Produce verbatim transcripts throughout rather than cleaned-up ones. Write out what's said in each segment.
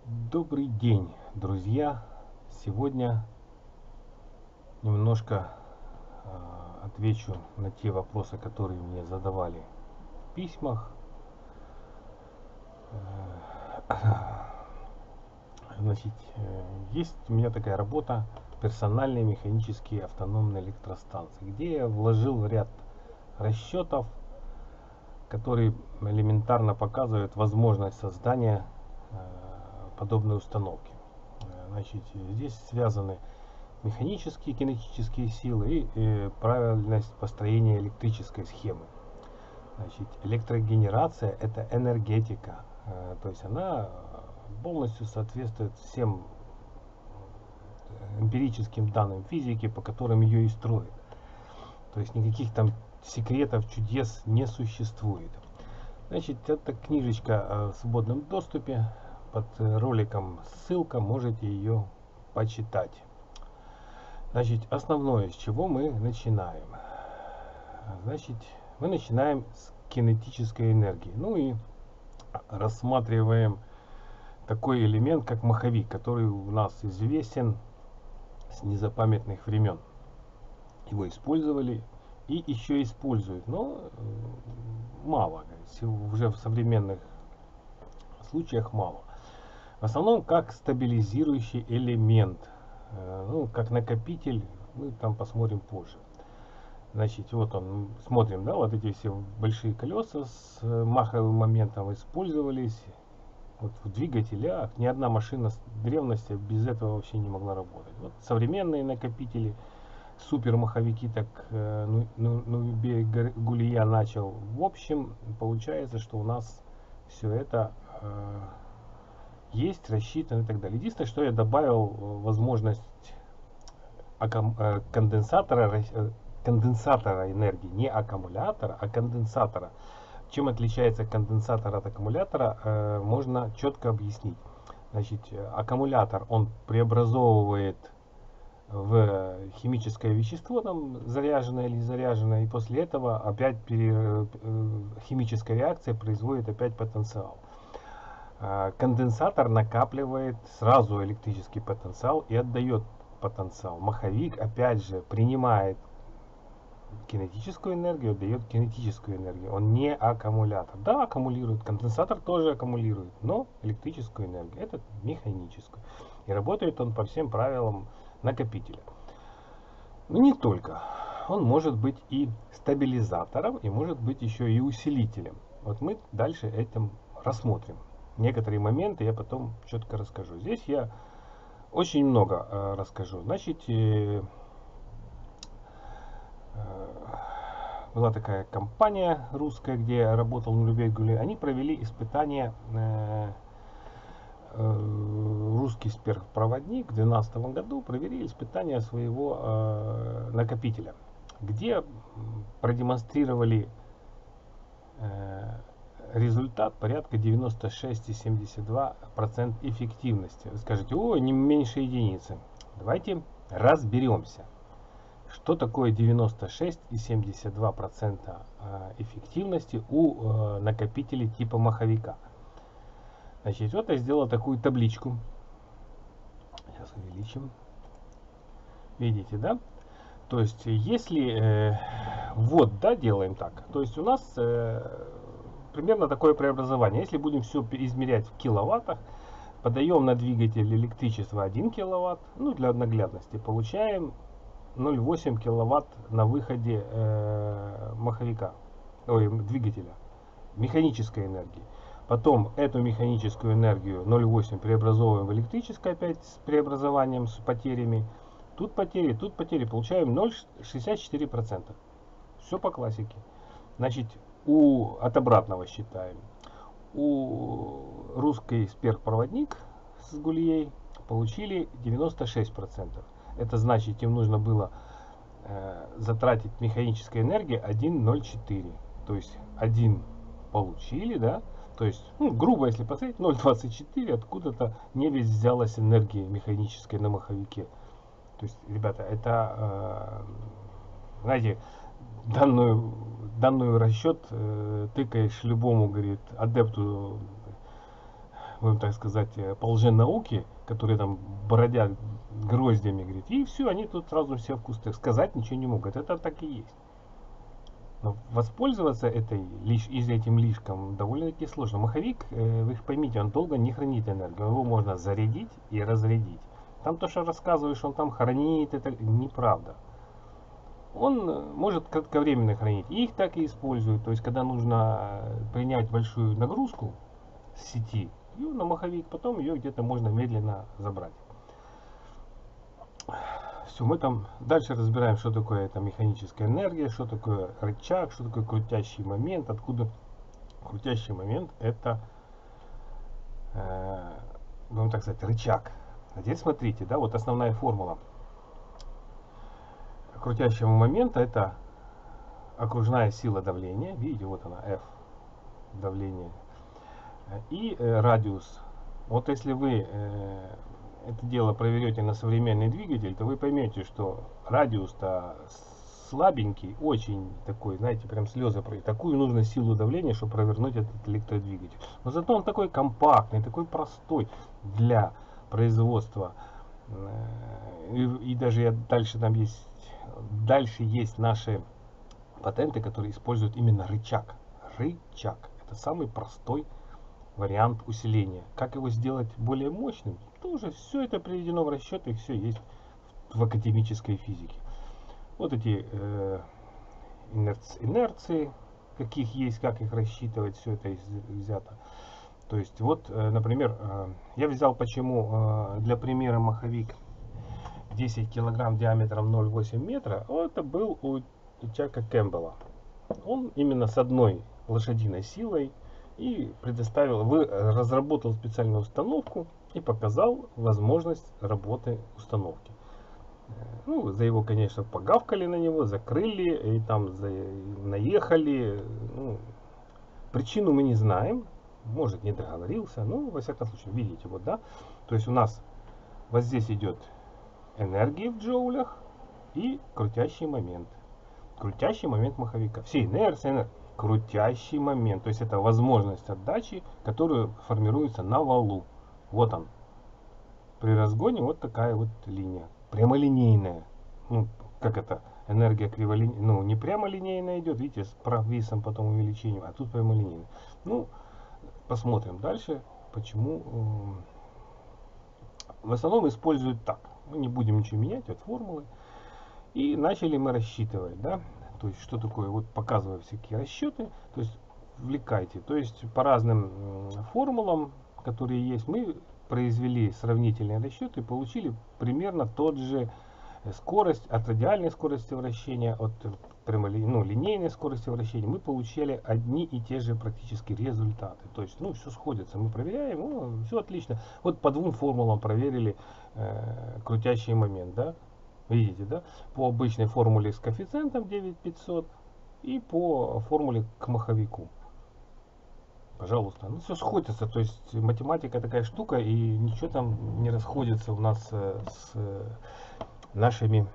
Добрый день, друзья! Сегодня немножко э, отвечу на те вопросы, которые мне задавали в письмах. Значит, э, есть у меня такая работа персональные механические автономные электростанции, где я вложил ряд расчетов, которые элементарно показывают возможность создания э, подобной установки. Э, Значит, здесь связаны механические кинетические силы и э, правильность построения электрической схемы. Значит, электрогенерация это энергетика, э, то есть она полностью соответствует всем эмпирическим данным физики, по которым ее и строят. То есть никаких там секретов, чудес не существует. Значит, это книжечка в свободном доступе. Под роликом ссылка, можете ее почитать. Значит, основное, с чего мы начинаем. Значит, мы начинаем с кинетической энергии. Ну и рассматриваем такой элемент, как маховик, который у нас известен с незапамятных времен. Его использовали и еще используют, но мало, уже в современных случаях мало. В основном как стабилизирующий элемент, ну, как накопитель, мы там посмотрим позже. Значит, вот он, смотрим, да, вот эти все большие колеса с маховым моментом использовались вот в двигателях. Ни одна машина с древности без этого вообще не могла работать. Вот современные накопители, супермаховики, так ну, ну, ну, Гулия начал. В общем, получается, что у нас все это э, есть, рассчитано и так далее. Единственное, что я добавил возможность конденсатора, конденсатора энергии, не аккумулятора, а конденсатора. Чем отличается конденсатор от аккумулятора, э, можно четко объяснить. Значит, аккумулятор, он преобразовывает в химическое вещество, там заряженное или заряженное, и после этого опять пере, э, химическая реакция производит опять потенциал. Э, конденсатор накапливает сразу электрический потенциал и отдает потенциал. Маховик опять же принимает кинетическую энергию, дает кинетическую энергию. Он не аккумулятор. Да, аккумулирует. Конденсатор тоже аккумулирует, но электрическую энергию. Это механическую. И работает он по всем правилам накопителя. Но не только. Он может быть и стабилизатором, и может быть еще и усилителем. Вот мы дальше этим рассмотрим. Некоторые моменты я потом четко расскажу. Здесь я очень много э, расскажу. Значит, э, была такая компания русская, где работал Нурбек Гулей. Они провели испытания, э, э, русский сперхпроводник в две тысячи двенадцатом году провели испытания своего э, накопителя, где продемонстрировали э, результат порядка девяносто шесть и семьдесят два сотых процента эффективности. Вы скажете, о, не меньше единицы. Давайте разберемся. Что такое девяносто шесть и семьдесят два сотых процента эффективности у накопителей типа маховика? Значит, вот я сделал такую табличку. Сейчас увеличим. Видите, да? То есть, если э, вот, да, делаем так. То есть у нас э, примерно такое преобразование. Если будем все измерять в киловаттах, подаем на двигатель электричество один киловатт, ну для наглядности, получаем ноль целых восемь десятых киловатт на выходе э, маховика, ой, двигателя, механической энергии. Потом эту механическую энергию ноль целых восемь десятых преобразовываем в электрическое опять с преобразованием, с потерями. Тут потери, тут потери. Получаем ноль целых шестьдесят четыре сотых процента. Все по классике. Значит, у, от обратного считаем. У русский сперхпроводник с Гулией получили девяносто шесть процентов. Это значит, им нужно было э, затратить механической энергии один целых ноль четыре. То есть один получили, да? То есть, ну, грубо если посмотреть, ноль целых двадцать четыре, откуда-то не весь взялась энергия механической на маховике. То есть, ребята, это, э, знаете, данную, данную расчет э, тыкаешь любому, говорит, адепту будем так сказать, по лженауке, которые там бродят гроздями, говорит, и все, они тут сразу все в кустах. Сказать ничего не могут. Это так и есть. Но воспользоваться этой, лишь, из этим лишком довольно-таки сложно. Маховик, э, вы их поймите, он долго не хранит энергию. Его можно зарядить и разрядить. Там то, что рассказываешь, он там хранит, это неправда. Он может кратковременно хранить. И их так и используют. То есть, когда нужно принять большую нагрузку с сети, ее на маховик, потом ее где-то можно медленно забрать. Все, мы там дальше разбираем, что такое это механическая энергия, что такое рычаг, что такое крутящий момент, откуда крутящий момент это, э, будем так сказать, рычаг. А теперь смотрите, да, вот основная формула крутящего момента это окружная сила давления, видите, вот она, F, давление, и э, радиус. Вот если вы э, это дело проверете на современный двигатель, то вы поймете, что радиус-то слабенький, очень такой, знаете, прям слезы пройдут. Такую нужно силу давления, чтобы провернуть этот электродвигатель. Но зато он такой компактный, такой простой для производства. И, и даже я, дальше там есть, дальше есть наши патенты, которые используют именно рычаг. Рычаг. Это самый простой вариант усиления. Как его сделать более мощным? Тоже все это приведено в расчеты, все есть в академической физике. Вот эти э, инерц, инерции, каких есть, как их рассчитывать, все это взято. То есть вот, э, например, э, я взял почему э, для примера маховик десять килограмм диаметром ноль целых восемь метра. Это был у Чака Кэмпбелла. Он именно с одной лошадиной силой и предоставил, вы, разработал специальную установку и показал возможность работы установки. Ну, за его, конечно, погавкали на него, закрыли и там за, наехали. Ну, причину мы не знаем, может не договорился, но во всяком случае, видите, вот, да, то есть у нас вот здесь идет энергия в джоулях и крутящий момент. Крутящий момент маховика. Все инерции, энергия. Крутящий момент, то есть это возможность отдачи, которая формируется на валу. Вот он. При разгоне вот такая вот линия, прямолинейная. Ну, как это, энергия криволинейная, ну, не прямолинейная идет, видите, с провисом, потом увеличением, а тут прямолинейная. Ну, посмотрим дальше, почему. В основном используют так. Мы не будем ничего менять от формулы. И начали мы рассчитывать, да. То есть, что такое, вот показываю всякие расчеты, то есть, влекайте. То есть, по разным формулам, которые есть, мы произвели сравнительные расчеты и получили примерно тот же скорость, от радиальной скорости вращения, от прямоли, ну, линейной скорости вращения, мы получили одни и те же практически результаты. То есть, ну, все сходится, мы проверяем, ну, все отлично. Вот по двум формулам проверили э, крутящий момент, да. Видите, да? По обычной формуле с коэффициентом девять тысяч пятьсот и по формуле к маховику. Пожалуйста. Ну, все сходится. То есть математика такая штука, и ничего там не расходится у нас э, с э, нашими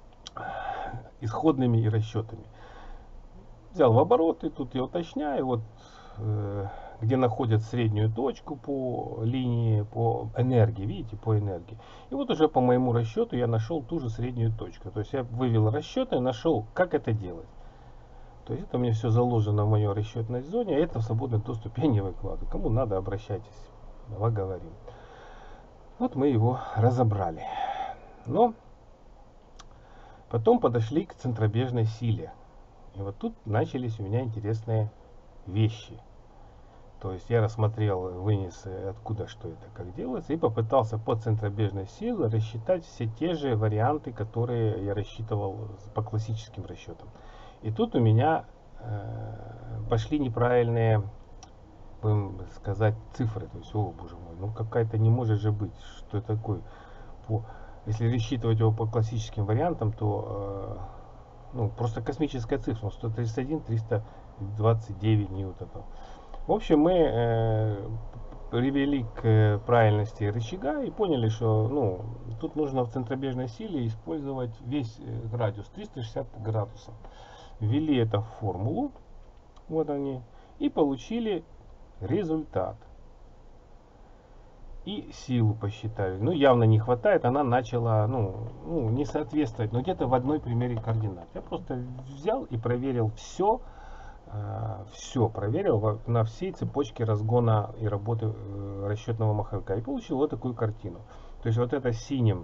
исходными и расчетами. Взял в обороты, тут я уточняю, вот э, где находят среднюю точку по линии, по энергии, видите, по энергии. И вот уже по моему расчету я нашел ту же среднюю точку. То есть я вывел расчеты и нашел, как это делать. То есть это у меня все заложено в моей расчетной зоне, а это в свободный доступ я не выкладываю. Кому надо, обращайтесь, давай говорим. Вот мы его разобрали. Но потом подошли к центробежной силе. И вот тут начались у меня интересные вещи. То есть я рассмотрел, вынес откуда что это, как делается, и попытался по центробежной силе рассчитать все те же варианты, которые я рассчитывал по классическим расчетам. И тут у меня э, пошли неправильные, будем сказать, цифры. То есть, о боже мой, ну какая-то не может же быть, что это такое. По, если рассчитывать его по классическим вариантам, то э, ну, просто космическая цифра, сто тридцать один триста двадцать девять ньютонов. В общем, мы э, привели к правильности рычага и поняли, что ну, тут нужно в центробежной силе использовать весь радиус триста шестьдесят градусов. Ввели это в формулу, вот они, и получили результат. и силу посчитали. Ну, явно не хватает, она начала, ну, ну не соответствовать, но где-то в одной примере координат. Я просто взял и проверил все, э, все проверил во, на всей цепочке разгона и работы э, расчетного маховика. И получил вот такую картину. То есть вот это синим,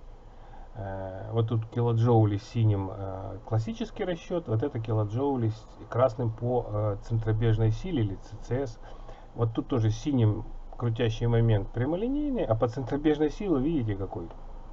э, вот тут килоджоули синим э, классический расчет, вот это килоджоули красным по э, центробежной силе или ЦЦС. Вот тут тоже синим крутящий момент прямолинейный, а по центробежной силе видите какой.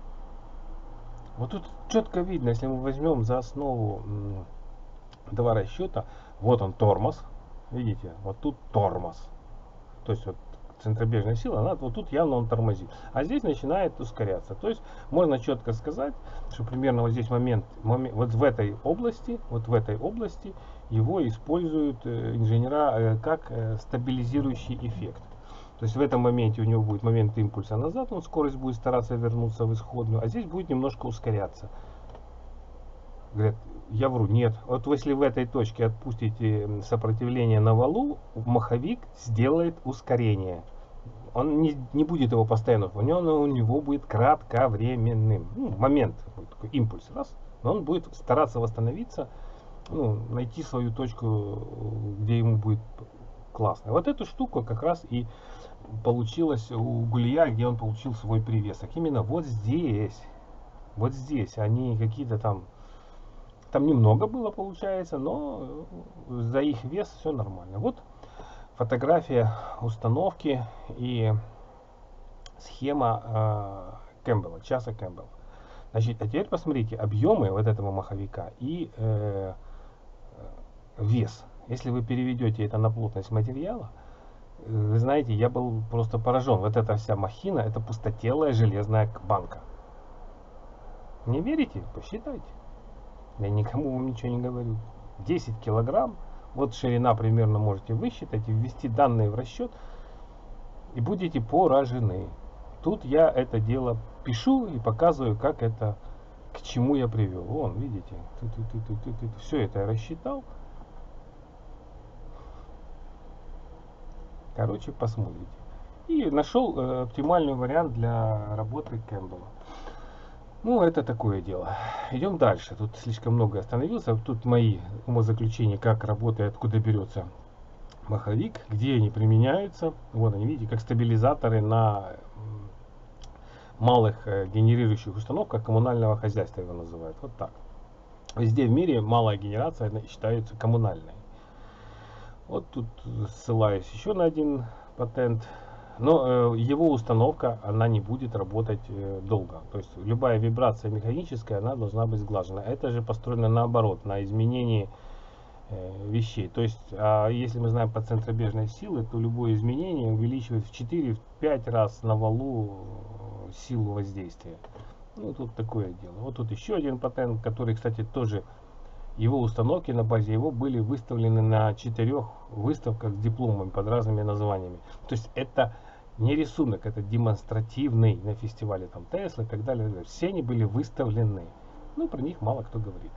Вот тут четко видно, если мы возьмем за основу два расчета, вот он тормоз, видите, вот тут тормоз. То есть вот центробежная сила, она вот тут явно он тормозит. А здесь начинает ускоряться. То есть можно четко сказать, что примерно вот здесь момент, момент вот в этой области, вот в этой области его используют э, инженера э, как э, стабилизирующий эффект. То есть в этом моменте у него будет момент импульса назад, он скорость будет стараться вернуться в исходную, а здесь будет немножко ускоряться. Говорят, я вру, нет. Вот если в этой точке отпустите сопротивление на валу, маховик сделает ускорение. Он не, не будет его постоянно, у него, у него будет кратковременным. Ну, момент, будет такой импульс, раз, но он будет стараться восстановиться, ну, найти свою точку, где ему будет классно. Вот эту штуку как раз и получилось у Гулия, где он получил свой привесок. Именно вот здесь. Вот здесь. Они какие-то там... Там немного было получается, но за их вес все нормально. Вот фотография установки и схема э, Кэмпбелла, часа Кэмпбелла. Значит, а теперь посмотрите объемы вот этого маховика и э, вес. Если вы переведете это на плотность материала, вы знаете, я был просто поражен. Вот эта вся махина, это пустотелая железная банка. Не верите? Посчитайте. Я никому вам ничего не говорю. десять килограмм. Вот ширина примерно можете высчитать и ввести данные в расчет. И будете поражены. Тут я это дело пишу и показываю, как это, к чему я привел. Вон, видите, все это я рассчитал. Короче, посмотрите. И нашел э, оптимальный вариант для работы Кэмпбелла. Ну, это такое дело. Идем дальше. Тут слишком много остановился. Тут мои умозаключения, как работает, откуда берется маховик, где они применяются. Вот они, видите, как стабилизаторы на малых э, генерирующих установках коммунального хозяйства его называют. Вот так. Везде в мире малая генерация считается коммунальной. Вот тут ссылаюсь еще на один патент. Но э, его установка, она не будет работать э, долго. То есть любая вибрация механическая, она должна быть сглажена. Это же построено наоборот, на изменении э, вещей. То есть, а если мы знаем по центробежной силе, то любое изменение увеличивает в четыре-пять раз на валу силу воздействия. Ну, тут такое дело. Вот тут еще один патент, который, кстати, тоже... Его установки на базе его были выставлены на четырех выставках с дипломами под разными названиями. То есть это не рисунок, это демонстративный на фестивале там Тесла и так далее. Все они были выставлены. Ну, про них мало кто говорит.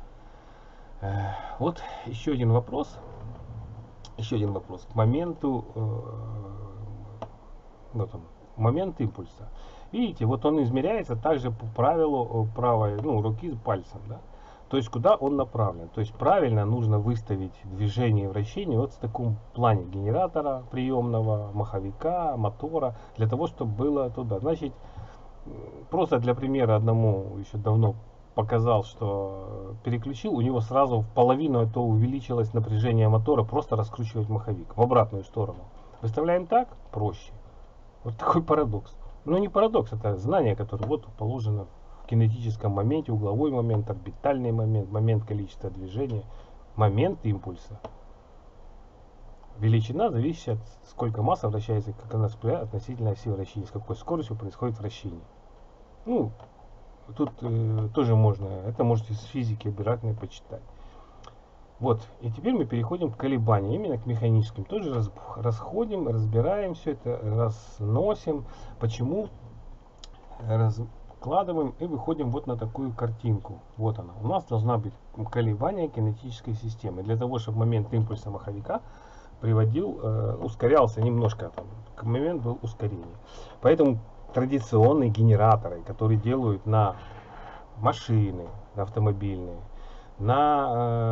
Вот еще один вопрос. Еще один вопрос. К моменту, э, вот он, момент импульса. Видите, вот он измеряется также по правилу правой, ну, руки пальцем, да? То есть куда он направлен. То есть правильно нужно выставить движение и вращение вот в таком плане генератора приемного, маховика, мотора, для того, чтобы было туда. Значит, просто для примера одному еще давно показал, что переключил, у него сразу в половину это увеличилось напряжение мотора, просто раскручивать маховик в обратную сторону. Выставляем так, проще. Вот такой парадокс. Ну не парадокс, это знание, которое вот положено в кинетическом моменте, угловой момент, орбитальный момент, момент количества движения, момент импульса. Величина зависит от сколько масса вращается, как она относительно оси вращения, с какой скоростью происходит вращение. Ну, тут э, тоже можно, это можете с физики обратно почитать. Вот, и теперь мы переходим к колебаниям, именно к механическим. Тоже раз, расходим, разбираем все это, разносим. Почему? Раскладываем и выходим вот на такую картинку. Вот она. У нас должна быть колебание кинетической системы. Для того, чтобы момент импульса маховика приводил, э, ускорялся немножко, там, к момент был ускорение. Поэтому традиционные генераторы, которые делают на машины, на автомобильные, на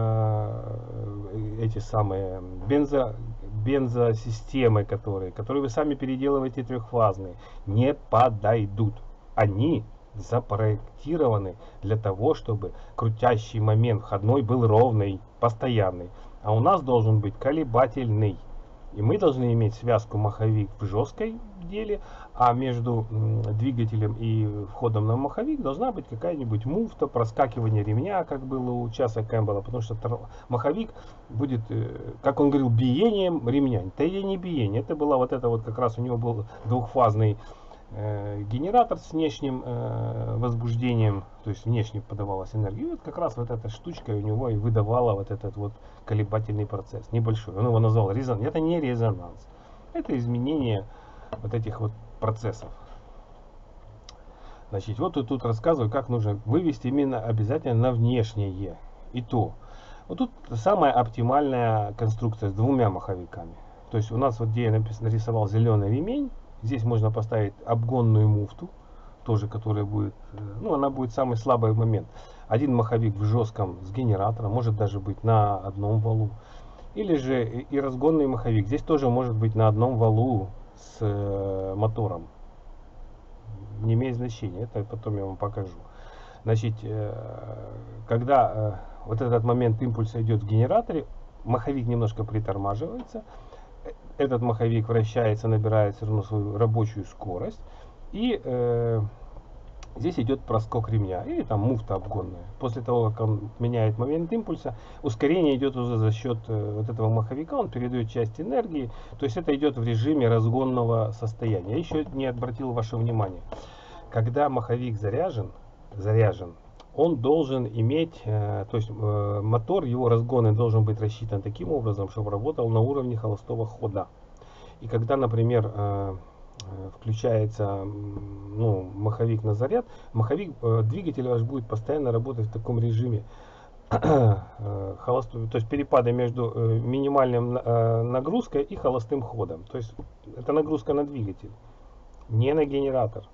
э, эти самые бензо, бензосистемы, которые, которые вы сами переделываете трехфазные, не подойдут. Они запроектированы для того, чтобы крутящий момент входной был ровный, постоянный. А у нас должен быть колебательный. И мы должны иметь связку маховик в жесткой деле, а между двигателем и входом на маховик должна быть какая-нибудь муфта, проскакивание ремня, как было у Часа Кэмпбелла, потому что маховик будет, как он говорил, биением ремня. Это и не биение, это было вот это вот как раз у него был двухфазный э, генератор с внешним э, возбуждением, то есть внешне подавалась энергия. И вот как раз вот эта штучка у него и выдавала вот этот вот колебательный процесс небольшой. Он его назвал резонанс. Это не резонанс, это изменение вот этих вот процессов. Значит, вот тут, тут рассказываю, как нужно вывести именно обязательно на внешнее. И то. Вот тут самая оптимальная конструкция с двумя маховиками. То есть у нас вот где я написано, нарисовал зеленый ремень, здесь можно поставить обгонную муфту, тоже которая будет, ну она будет самый слабый момент. Один маховик в жестком с генератором, может даже быть на одном валу. Или же и разгонный маховик, здесь тоже может быть на одном валу с э, мотором. Не имеет значения, это потом я вам покажу. Значит, э, когда э, вот этот момент импульса идет в генераторе, маховик немножко притормаживается, этот маховик вращается, набирает все равно свою рабочую скорость, и э, здесь идет проскок ремня или там муфта обгонная. После того, как он меняет момент импульса, ускорение идет уже за счет э, вот этого маховика, он передает часть энергии, то есть это идет в режиме разгонного состояния. Я еще не обратил ваше внимание, когда маховик заряжен, заряжен, он должен иметь, э, то есть э, мотор, его разгоны должен быть рассчитан таким образом, чтобы работал на уровне холостого хода. И когда, например, э, включается ну, маховик на заряд, маховик, э, двигатель ваш будет постоянно работать в таком режиме э, холостого, то есть перепады между э, минимальным э, нагрузкой и холостым ходом. То есть это нагрузка на двигатель, не на генератор.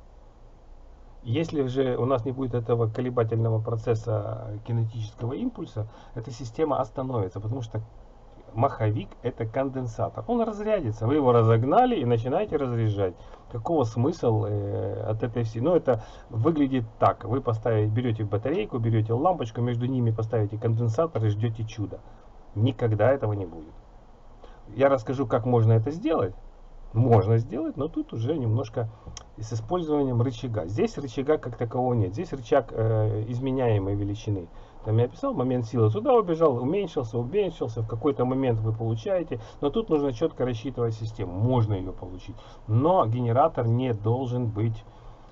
Если же у нас не будет этого колебательного процесса кинетического импульса, эта система остановится, потому что маховик это конденсатор. Он разрядится, вы его разогнали и начинаете разряжать. Какого смысл э, от этой всей? Ну это выглядит так. Вы поставите, берете батарейку, берете лампочку, между ними поставите конденсатор и ждете чуда. Никогда этого не будет. Я расскажу, как можно это сделать. Можно сделать, но тут уже немножко с использованием рычага. Здесь рычага как такового нет. Здесь рычаг э, изменяемой величины. Там я писал, момент силы туда убежал, уменьшился, уменьшился. В какой-то момент вы получаете. Но тут нужно четко рассчитывать систему. Можно ее получить. Но генератор не должен быть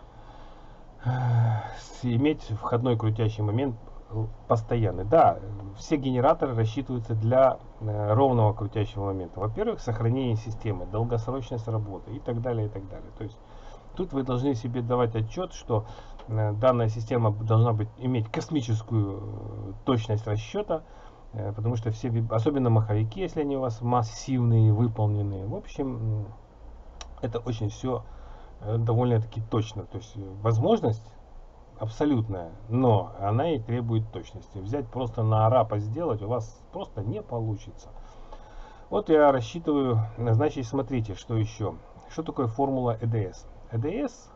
э, иметь входной крутящий момент постоянный. Да, все генераторы рассчитываются для э, ровного крутящего момента. Во-первых, сохранение системы, долгосрочность работы и так далее, и так далее. То есть тут вы должны себе давать отчет, что э, данная система должна быть, иметь космическую э, точность расчета, э, потому что все, особенно маховики, если они у вас массивные, выполненные, в общем, э, это очень все э, довольно-таки точно. То есть возможность абсолютная, но она и требует точности. Взять просто на арапа сделать у вас просто не получится. Вот я рассчитываю, значит, смотрите, что еще. Что такое формула ЭДС? ЭДС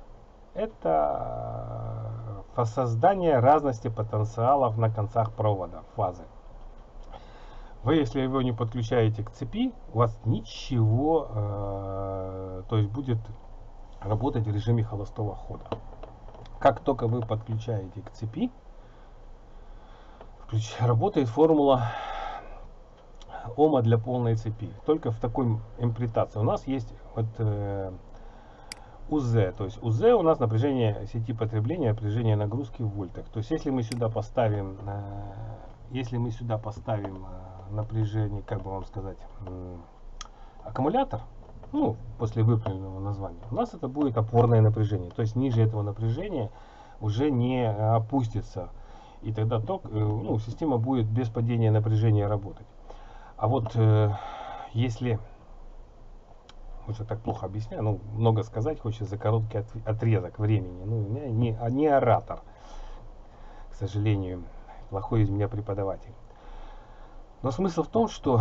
это создание разности потенциалов на концах провода, фазы. Вы, если его не подключаете к цепи, у вас ничего, э, то есть будет работать в режиме холостого хода. Как только вы подключаете к цепи, включ, работает формула Ома для полной цепи. Только в такой имплитации. У нас есть вот, э, УЗ. То есть УЗ у нас напряжение сети потребления, напряжение нагрузки в вольтах. То есть если мы сюда поставим, э, если мы сюда поставим э, напряжение, как бы вам сказать, э, аккумулятор, ну, после выполненного названия, у нас это будет опорное напряжение. То есть ниже этого напряжения уже не опустится. И тогда ток, ну, система будет без падения напряжения работать. А вот э, если, уже так плохо объясняю, ну, много сказать хочется за короткий от, отрезок времени. Ну, я не, не оратор, к сожалению, плохой из меня преподаватель. Но смысл в том, что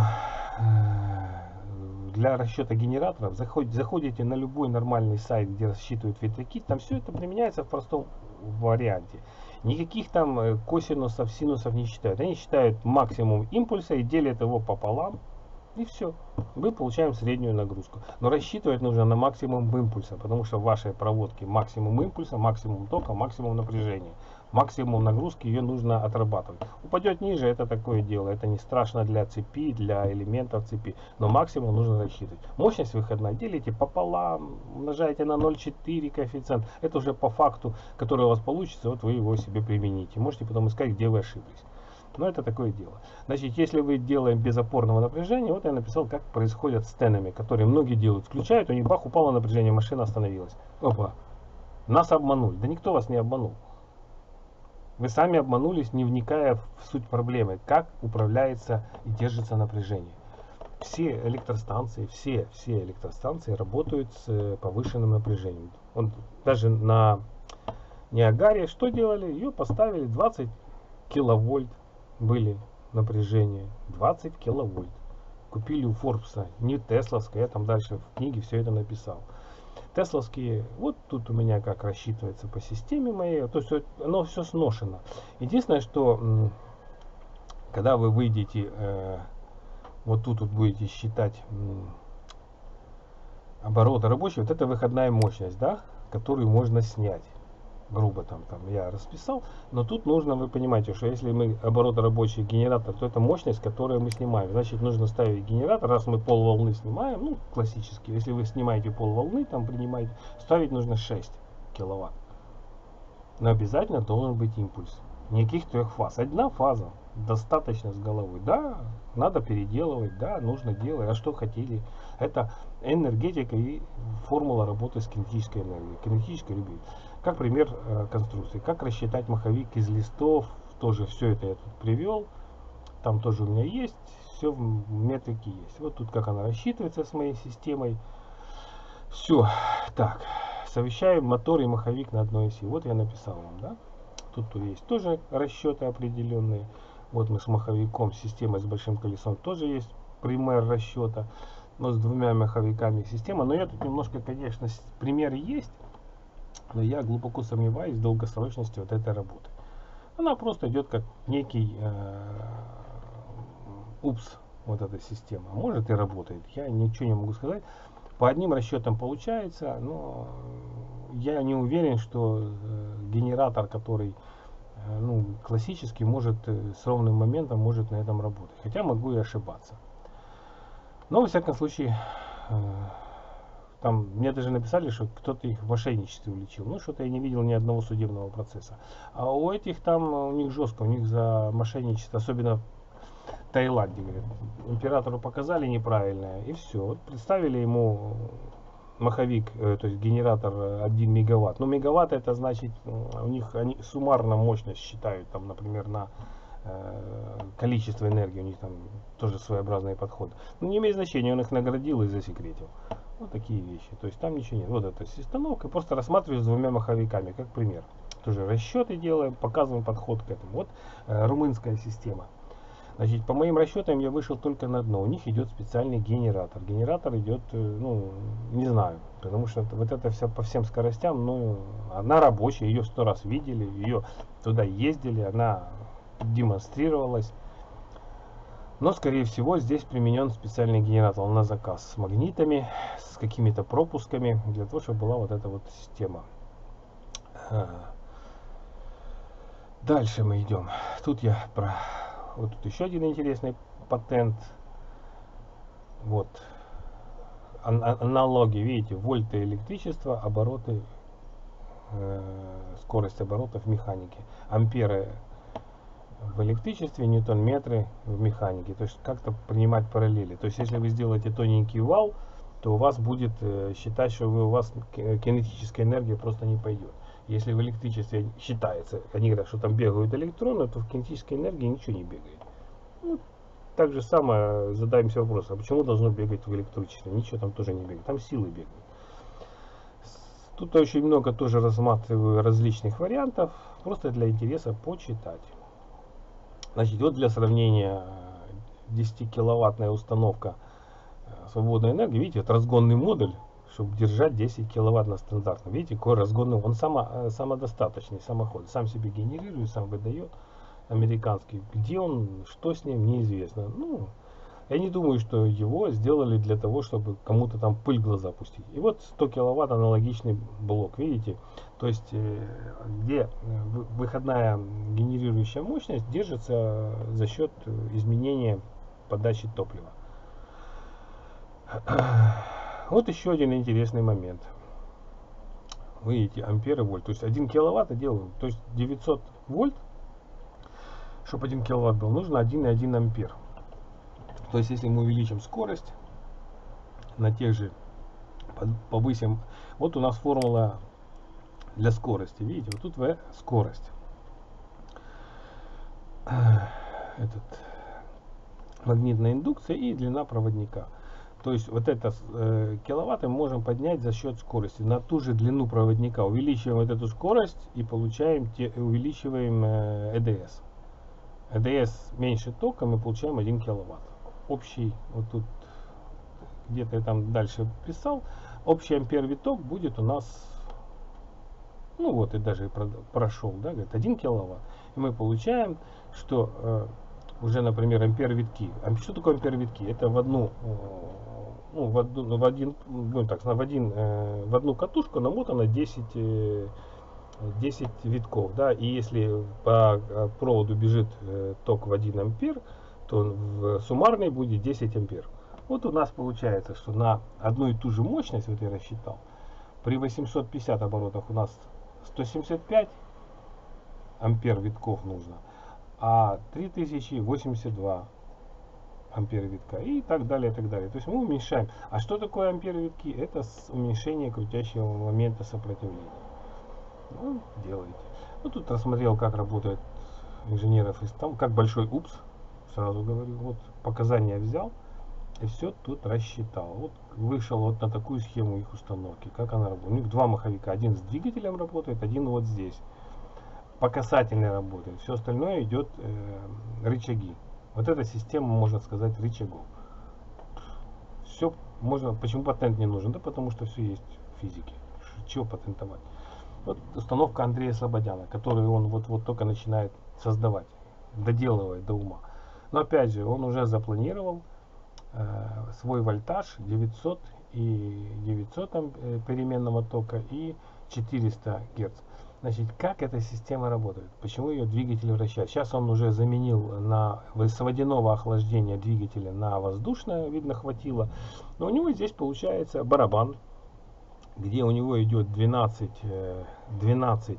для расчета генераторов заходите, заходите на любой нормальный сайт, где рассчитывают ветряки, там все это применяется в простом варианте. Никаких там косинусов, синусов не считают. Они считают максимум импульса и делят его пополам. И все. Мы получаем среднюю нагрузку. Но рассчитывать нужно на максимум импульса, потому что в вашей проводке максимум импульса, максимум тока, максимум напряжения. Максимум нагрузки ее нужно отрабатывать. Упадет ниже, это такое дело. Это не страшно для цепи, для элементов цепи. Но максимум нужно рассчитывать. Мощность выходная делите пополам, умножаете на ноль целых четыре десятых коэффициент. Это уже по факту, который у вас получится, вот вы его себе примените. Можете потом искать, где вы ошиблись. Но это такое дело. Значит, если вы делаем без опорного напряжения, вот я написал, как происходит с тенами, которые многие делают. Включают, у них бах, упало напряжение, машина остановилась. Опа, нас обманули. Да никто вас не обманул. Вы сами обманулись, не вникая в суть проблемы, как управляется и держится напряжение. Все электростанции, все, все электростанции работают с повышенным напряжением. Он, даже на Ниагаре что делали? Ее поставили двадцать киловольт. Были напряжения двадцать киловольт. Купили у Форбса, не тесловское, я там дальше в книге все это написал. Тесловские, вот тут у меня как рассчитывается по системе моей, то есть оно все сношено. Единственное, что когда вы выйдете, э, вот тут вот будете считать м, обороты рабочие, вот это выходная мощность, да, которую можно снять. Грубо там, там я расписал, но тут нужно, вы понимаете, что если мы обороты рабочий генератор, то это мощность, которую мы снимаем. Значит, нужно ставить генератор, раз мы полволны снимаем, ну, классически, если вы снимаете полволны, там принимаете, ставить нужно шесть киловатт. Но обязательно должен быть импульс. Никаких трех фаз. Одна фаза достаточно с головой. Да, надо переделывать, да, нужно делать. А что хотели? Это энергетика и формула работы с кинетической энергией, кинетической любви. Как пример э, конструкции. Как рассчитать маховик из листов. Тоже все это я тут привел. Там тоже у меня есть. Все в метрике есть. Вот тут как она рассчитывается с моей системой. Все. Так. Совмещаем мотор и маховик на одной оси. Вот я написал вам, да? Тут есть тоже расчеты определенные. Вот мы с маховиком, система с большим колесом, тоже есть пример расчета. Но с двумя маховиками система. Но я тут немножко, конечно, пример есть. Но я глубоко сомневаюсь в долгосрочности вот этой работы. Она просто идет как некий э, упс, вот эта система. Может и работает. Я ничего не могу сказать. По одним расчетам получается, но я не уверен, что э, генератор, который э, ну, классический, может э, с ровным моментом может на этом работать. Хотя могу и ошибаться. Но во всяком случае, э, там мне даже написали, что кто-то их в мошенничестве уличил. Ну, что-то я не видел ни одного судебного процесса. А у этих там, у них жестко, у них за мошенничество, особенно в Таиланде, говорят, императору показали неправильное, и все. Вот представили ему маховик, э, то есть генератор один мегаватт. Но мегаватт это значит, у них они суммарно мощность считают, там, например, на э, количество энергии, у них там тоже своеобразный подход. Но не имеет значения, он их наградил и засекретил. Вот такие вещи. То есть там ничего нет. Вот эта установка. Просто рассматриваю с двумя маховиками, как пример. Тоже расчеты делаем, показываем подход к этому. Вот э, румынская система. Значит, по моим расчетам я вышел только на дно. У них идет специальный генератор. Генератор идет, ну, не знаю, потому что вот это вся по всем скоростям, ну, она рабочая, ее сто раз видели, ее туда ездили, она демонстрировалась. Но, скорее всего, здесь применен специальный генератор на заказ с магнитами, с какими-то пропусками, для того, чтобы была вот эта вот система. Дальше мы идем. Тут я про... Вот тут еще один интересный патент. Вот. Ан аналоги, видите, вольты электричества, обороты, э, скорость оборотов в механике. Амперы в электричестве, ньютон-метры в механике. То есть как-то принимать параллели. То есть если вы сделаете тоненький вал, то у вас будет э, считать, что вы, у вас кинетическая энергия просто не пойдет. Если в электричестве считается, они говорят, что там бегают электроны, то в кинетической энергии ничего не бегает. Ну, так же самое задаемся вопросом, а почему должно бегать в электричестве? Ничего там тоже не бегает, там силы бегают. Тут очень много тоже рассматриваю различных вариантов, просто для интереса почитать. Значит, вот для сравнения десятикиловаттная установка свободной энергии, видите, это разгонный модуль, чтобы держать десять киловатт на стандартном. Видите, какой разгонный, он само, самодостаточный, самоход, сам себе генерирует, сам выдает, американский. Где он, что с ним, неизвестно. Ну, я не думаю, что его сделали для того, чтобы кому-то там пыль в глаза пустить. И вот сто киловатт аналогичный блок, видите, то есть э, где выходная генерирующая мощность держится за счет изменения подачи топлива. Вот еще один интересный момент. Вы видите, амперы, вольт. То есть один киловатт делаю, то есть девятьсот вольт, чтобы один киловатт был, нужно один и один ампер. То есть если мы увеличим скорость на тех же, повысим, вот у нас формула для скорости, видите, вот тут V скорость. Этот магнитная индукция и длина проводника. То есть вот это э, киловатты можем поднять за счет скорости на ту же длину проводника. Увеличиваем вот эту скорость и получаем, те, увеличиваем э, ЭДС. ЭДС меньше тока, мы получаем один киловатт. Общий, вот тут где-то я там дальше писал, общий ампер виток будет у нас, ну вот и даже прошел, да, говорит, один киловатт. И мы получаем, что э, уже, например, ампер витки. Что такое ампер витки? Это в одну, ну, в, одну, в один, будем так, в один, э, в одну катушку намотано десять, э, десять витков, да, и если по проводу бежит э, ток в один ампер, то в суммарной будет десять ампер. Вот у нас получается, что на одну и ту же мощность, вот я рассчитал, при восемьсот пятьдесят оборотах у нас сто семьдесят пять ампер витков нужно, а три тысячи восемьдесят два ампер витка и так далее, и так далее. То есть мы уменьшаем. А что такое ампер витки? Это уменьшение крутящего момента сопротивления. Ну, делаете. Ну, тут рассмотрел, как работает инженеров, там, как большой упс, сразу говорю, вот показания взял и все тут рассчитал. Вот вышел вот на такую схему их установки, как она работает. У них два маховика, один с двигателем работает, один вот здесь. По касательной работает, все остальное идет э, рычаги. Вот эта система, можно сказать, рычагов. Все можно, почему патент не нужен? Да потому что все есть в физике. Чего патентовать? Вот установка Андрея Слободяна, которую он вот-вот только начинает создавать, доделывать до ума. Но опять же, он уже запланировал э, свой вольтаж девятьсот и девятьсот там, э, переменного тока и четыреста герц. Значит, как эта система работает? Почему ее двигатель вращает? Сейчас он уже заменил на с водяного охлаждения двигателя на воздушное, видно, хватило. Но у него здесь получается барабан, где у него идет двенадцать, двенадцать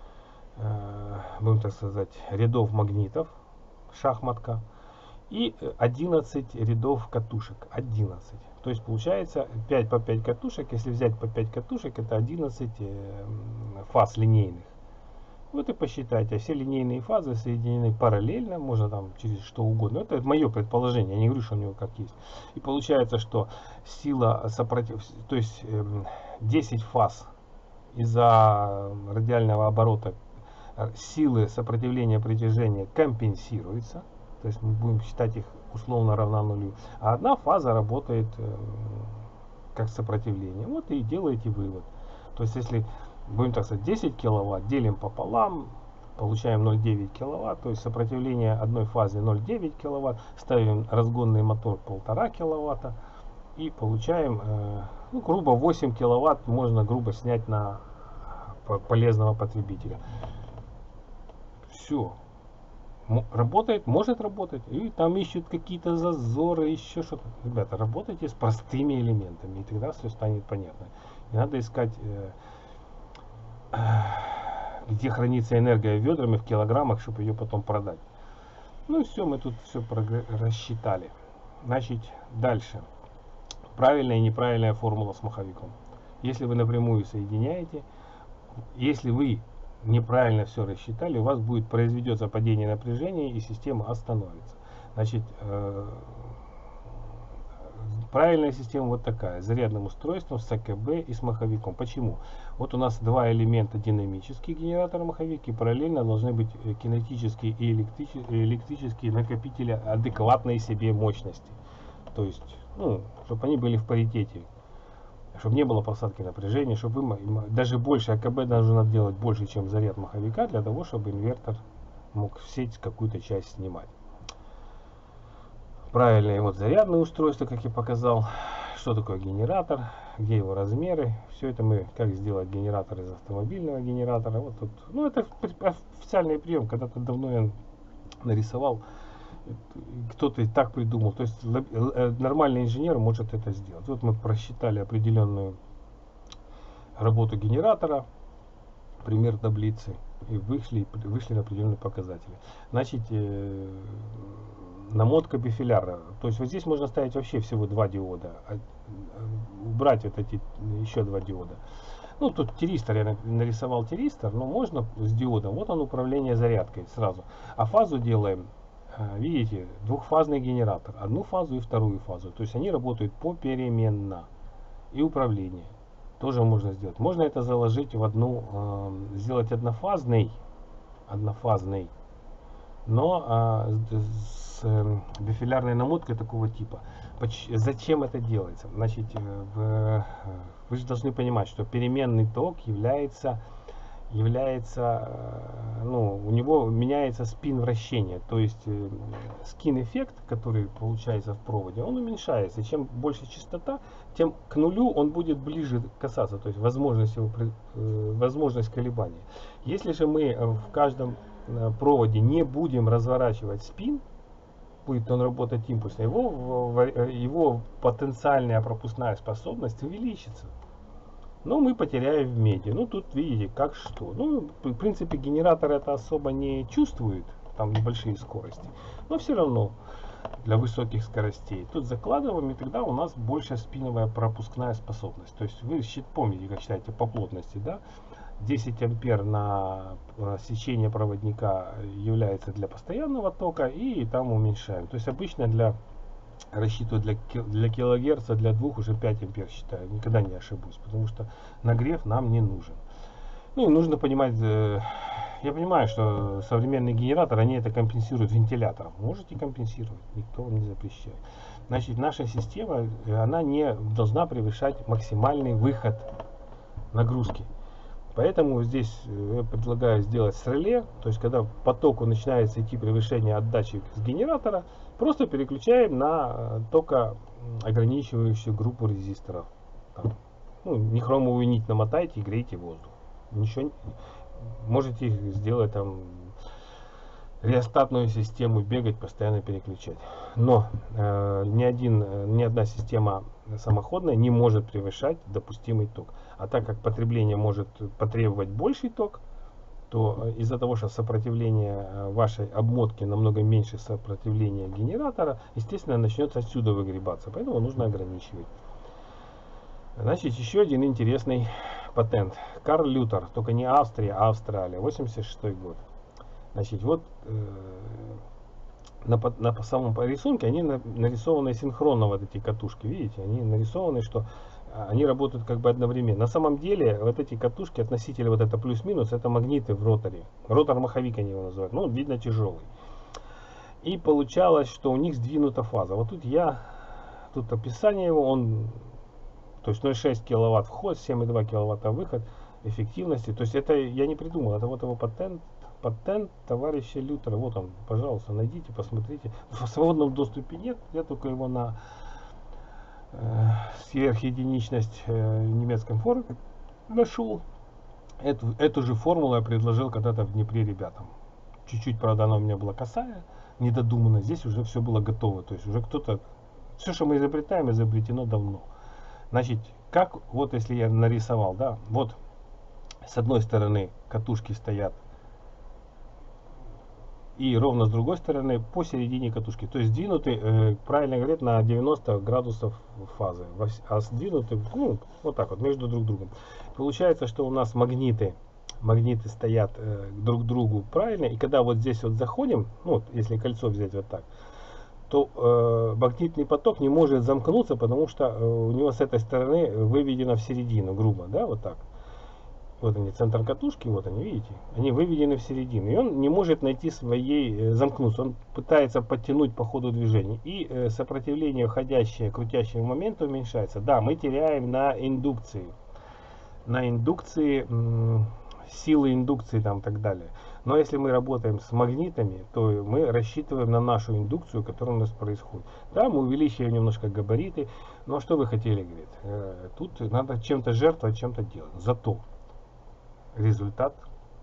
э, будем так сказать, рядов магнитов, шахматка, и одиннадцать рядов катушек, одиннадцать. То есть получается пять по пять катушек, если взять по пять катушек, это одиннадцать э, фаз линейных. Вот и посчитайте, все линейные фазы соединены параллельно, можно там через что угодно. Это мое предположение, я не говорю, что у него как есть. И получается, что сила сопротив, то есть э, десять фаз из-за радиального оборота силы сопротивления притяжения компенсируется. То есть мы будем считать их условно равна нулю. А одна фаза работает э, как сопротивление. Вот и делаете вывод. То есть если, будем так сказать, десять киловатт делим пополам, получаем ноль целых девять киловатт. То есть сопротивление одной фазы ноль целых девять киловатт. Ставим разгонный мотор полтора киловатта. И получаем, э, ну, грубо восемь киловатт можно грубо снять на полезного потребителя. Все. Работает, может работать, и там ищут какие-то зазоры, еще что-то. Ребята, работайте с простыми элементами, и тогда все станет понятно. Не надо искать, э, э, где хранится энергия ведрами в килограммах, чтобы ее потом продать. Ну и все, мы тут все рассчитали. Значит, дальше. Правильная и неправильная формула с маховиком. Если вы напрямую соединяете, если вы неправильно все рассчитали, у вас будет произведется падение напряжения и система остановится. Значит, э, правильная система вот такая, с зарядным устройством, с АКБ и с маховиком. Почему? Вот у нас два элемента: динамический генератор, маховик, и параллельно должны быть кинетические и электрические, электрические накопители адекватной себе мощности. То есть, ну, чтобы они были в паритете, чтобы не было просадки напряжения, чтобы вы, даже больше АКБ нужно делать больше, чем заряд маховика, для того, чтобы инвертор мог в сеть какую-то часть снимать. Правильное вот зарядное устройство, как я показал, что такое генератор, где его размеры, все это мы, как сделать генератор из автомобильного генератора. Вот тут, ну, это официальный прием, когда-то давно я нарисовал, кто-то и так придумал. То есть нормальный инженер может это сделать. Вот мы просчитали определенную работу генератора, пример таблицы, и вышли, вышли на определенные показатели. Значит, э, намотка бифиляра. То есть вот здесь можно ставить вообще всего два диода, а, убрать вот эти еще два диода. Ну, тут тиристор, я нарисовал тиристор, но можно с диодом. Вот он, управление зарядкой сразу. А фазу делаем, видите, двухфазный генератор. Одну фазу и вторую фазу. То есть они работают попеременно. И управление тоже можно сделать. Можно это заложить в одну, э, сделать однофазный, однофазный, но э, с э, бифилярной намоткой такого типа. Поч зачем это делается? Значит, э, в, вы же должны понимать, что переменный ток является, является э, ну, у него меняется спин вращения. То есть э, скин-эффект, который получается в проводе, он уменьшается. И чем больше частота, тем к нулю он будет ближе касаться, то есть возможность, его, э, возможность колебания. Если же мы в каждом э, проводе не будем разворачивать спин, будет он работать импульсно, его, его потенциальная пропускная способность увеличится. Но мы потеряем в меди. Ну, тут видите, как что. Ну, в принципе, генератор это особо не чувствует, там небольшие скорости. Но все равно для высоких скоростей. Тут закладываем, и тогда у нас больше спиновая пропускная способность. То есть вы помните, как считаете по плотности, да? десять ампер на сечение проводника является для постоянного тока, и там уменьшаем. То есть обычно для рассчитываю для, для килогерца, для двух уже пять ампер считаю, никогда не ошибусь, потому что нагрев нам не нужен. Ну и нужно понимать, э, я понимаю, что современные генераторы, они это компенсируют вентилятором. Можете компенсировать, никто вам не запрещает. Значит, наша система, она не должна превышать максимальный выход нагрузки. Поэтому здесь я предлагаю сделать с реле, то есть когда потоку начинается идти превышение отдачи с генератора, просто переключаем на токоограничивающую группу резисторов. Там, ну, нехромовую нить намотайте и грейте воздух. Ничего, можете сделать там реостатную систему, бегать, постоянно переключать. Но э, ни, один, ни одна система самоходная не может превышать допустимый ток. А так как потребление может потребовать больший ток, то из-за того, что сопротивление вашей обмотки намного меньше сопротивления генератора, естественно, начнет отсюда выгребаться. Поэтому нужно ограничивать. Значит, еще один интересный патент. Карл Лютер, только не Австрия, а Австралия, восемьдесят шестой год. Значит, вот э, на, на самом рисунке они на, нарисованы синхронно, вот эти катушки, видите, они нарисованы, что они работают как бы одновременно. На самом деле, вот эти катушки, относители вот это плюс-минус, это магниты в роторе. Ротор-маховик они его называют, ну, видно, тяжелый. И получалось, что у них сдвинута фаза. Вот тут я, тут описание его, он, то есть ноль целых шесть десятых киловатт вход, семь и два киловатта выход эффективности. То есть это я не придумал, это вот его патент. Патент товарища Лютера. Вот он, пожалуйста, найдите, посмотрите. В свободном доступе нет, я только его на э, сверхединичность э, немецком форуме нашел. Эту, эту же формулу я предложил когда-то в Днепре ребятам. Чуть-чуть, правда, она у меня была косая, недодумана. Здесь уже все было готово. То есть уже кто-то... Все, что мы изобретаем, изобретено давно. Значит, как, вот если я нарисовал, да, вот с одной стороны катушки стоят, и ровно с другой стороны посередине катушки. То есть сдвинуты, э, правильно говорят, на девяносто градусов фазы. А сдвинуты, ну, вот так вот, между друг другом. Получается, что у нас магниты, магниты стоят э, друг к другу правильно. И когда вот здесь вот заходим, ну, вот, если кольцо взять вот так, то э, магнитный поток не может замкнуться, потому что э, у него с этой стороны выведено в середину, грубо, да, вот так. Вот они, центр катушки, вот они, видите, они выведены в середину. И он не может найти своей, э, замкнуться. Он пытается подтянуть по ходу движения. И э, сопротивление входящее, крутящего момента уменьшается. Да, мы теряем на индукции. На индукции, м, силы индукции там и так далее. Но если мы работаем с магнитами, то мы рассчитываем на нашу индукцию, которая у нас происходит. Да, мы увеличиваем немножко габариты. Но что вы хотели, говорит, э, тут надо чем-то жертвовать, чем-то делать. Зато результат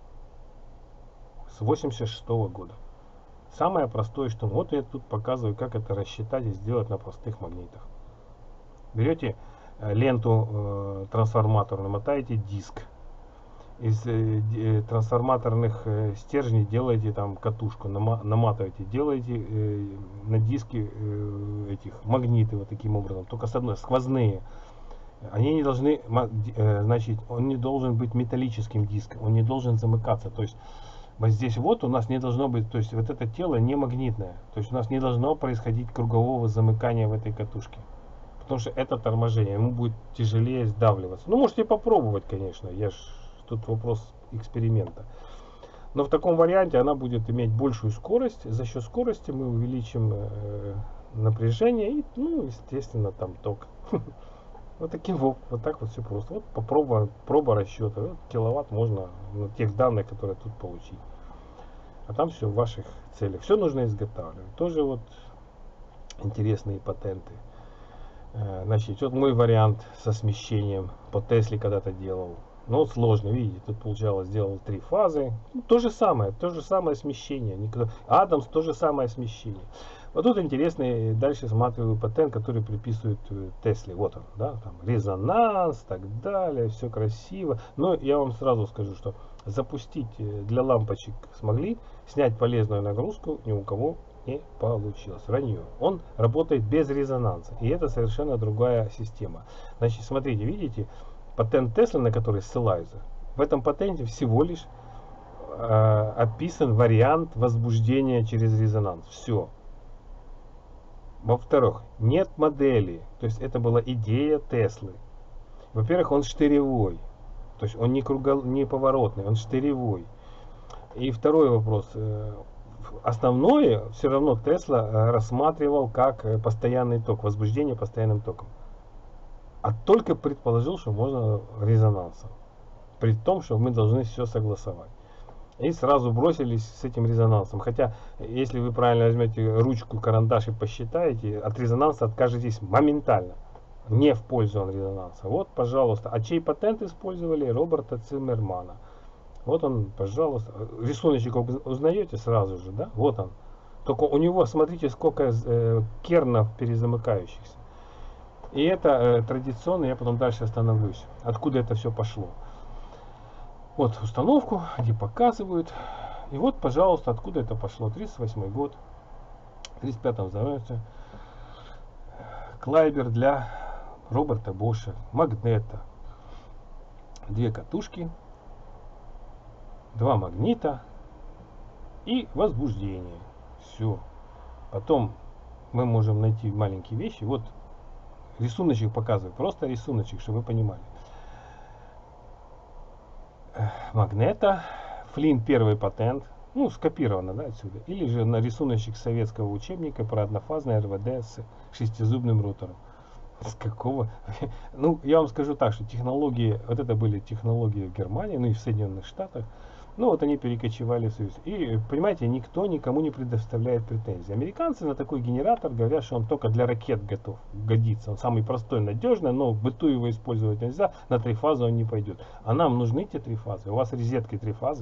с восемьдесят шестого года. Самое простое, что вот я тут показываю, как это рассчитать и сделать на простых магнитах. Берете э, ленту э, трансформаторную, мотаете диск. Из э, э, трансформаторных э, стержней делаете там катушку, нама наматываете, делаете э, на диске э, этих магниты вот таким образом, только с одной, сквозные. Они не должны, значит, он не должен быть металлическим диском, он не должен замыкаться. То есть вот здесь вот у нас не должно быть, то есть вот это тело не магнитное. То есть у нас не должно происходить кругового замыкания в этой катушке. Потому что это торможение, ему будет тяжелее сдавливаться. Ну, можете попробовать, конечно, я ж, тут вопрос эксперимента. Но в таком варианте она будет иметь большую скорость. За счет скорости мы увеличим э, напряжение и, ну, естественно, там ток. Вот таким вот, вот так вот все просто. Вот попробуем, проба расчета. Вот киловатт можно на тех данных, которые тут получить. А там все в ваших целях. Все нужно изготавливать. Тоже вот интересные патенты. Значит, вот мой вариант со смещением по Тесле когда-то делал. Ну, сложно, видите, тут получалось, сделал три фазы. Ну, то же самое, то же самое смещение. Никуда... Адамс, то же самое смещение. Вот тут интересный, дальше смотрю патент, который приписывают Тесле. Вот он, да, там резонанс, так далее, все красиво. Но я вам сразу скажу, что запустить для лампочек смогли, снять полезную нагрузку ни у кого не получилось. Вранье. Он работает без резонанса. И это совершенно другая система. Значит, смотрите, видите, патент Теслы, на который ссылаются, в этом патенте всего лишь э, описан вариант возбуждения через резонанс. Все. Во-вторых, нет модели. То есть это была идея Теслы. Во-первых, он штыревой. То есть он не, кругол... не поворотный, он штыревой. И второй вопрос. Основное все равно Тесла рассматривал как постоянный ток, возбуждение постоянным током. А только предположил, что можно резонансом. При том, что мы должны все согласовать. И сразу бросились с этим резонансом. Хотя, если вы правильно возьмете ручку, карандаш и посчитаете, от резонанса откажетесь моментально. Не в пользу он резонанса. Вот, пожалуйста. А чей патент использовали? Роберта Циммермана. Вот он, пожалуйста. Рисуночек узнаете сразу же, да? Вот он. Только у него, смотрите, сколько э, кернов перезамыкающихся. И это э, традиционно, я потом дальше остановлюсь. Откуда это все пошло. Вот установку, где показывают. И вот, пожалуйста, откуда это пошло. тридцать восьмой год. В тридцать пятом заводится. Клайбер для Роберта Боша. Магнета. Две катушки. Два магнита. И возбуждение. Все. Потом мы можем найти маленькие вещи. Вот рисуночек показываю. Просто рисуночек, чтобы вы понимали. Магнета, Флинн первый патент, ну скопировано, да, отсюда, или же на рисуночек советского учебника про однофазное эр вэ дэ с шестизубным ротором. С какого? Ну, я вам скажу так, что технологии, вот это были технологии в Германии, ну и в Соединенных Штатах, ну вот они перекочевали в Союз. И, понимаете, никто никому не предоставляет претензий. Американцы на такой генератор говорят, что он только для ракет готов, годится. Он самый простой, надежный, но в быту его использовать нельзя, на три фазы он не пойдет. А нам нужны те три фазы. У вас розетки три фазы.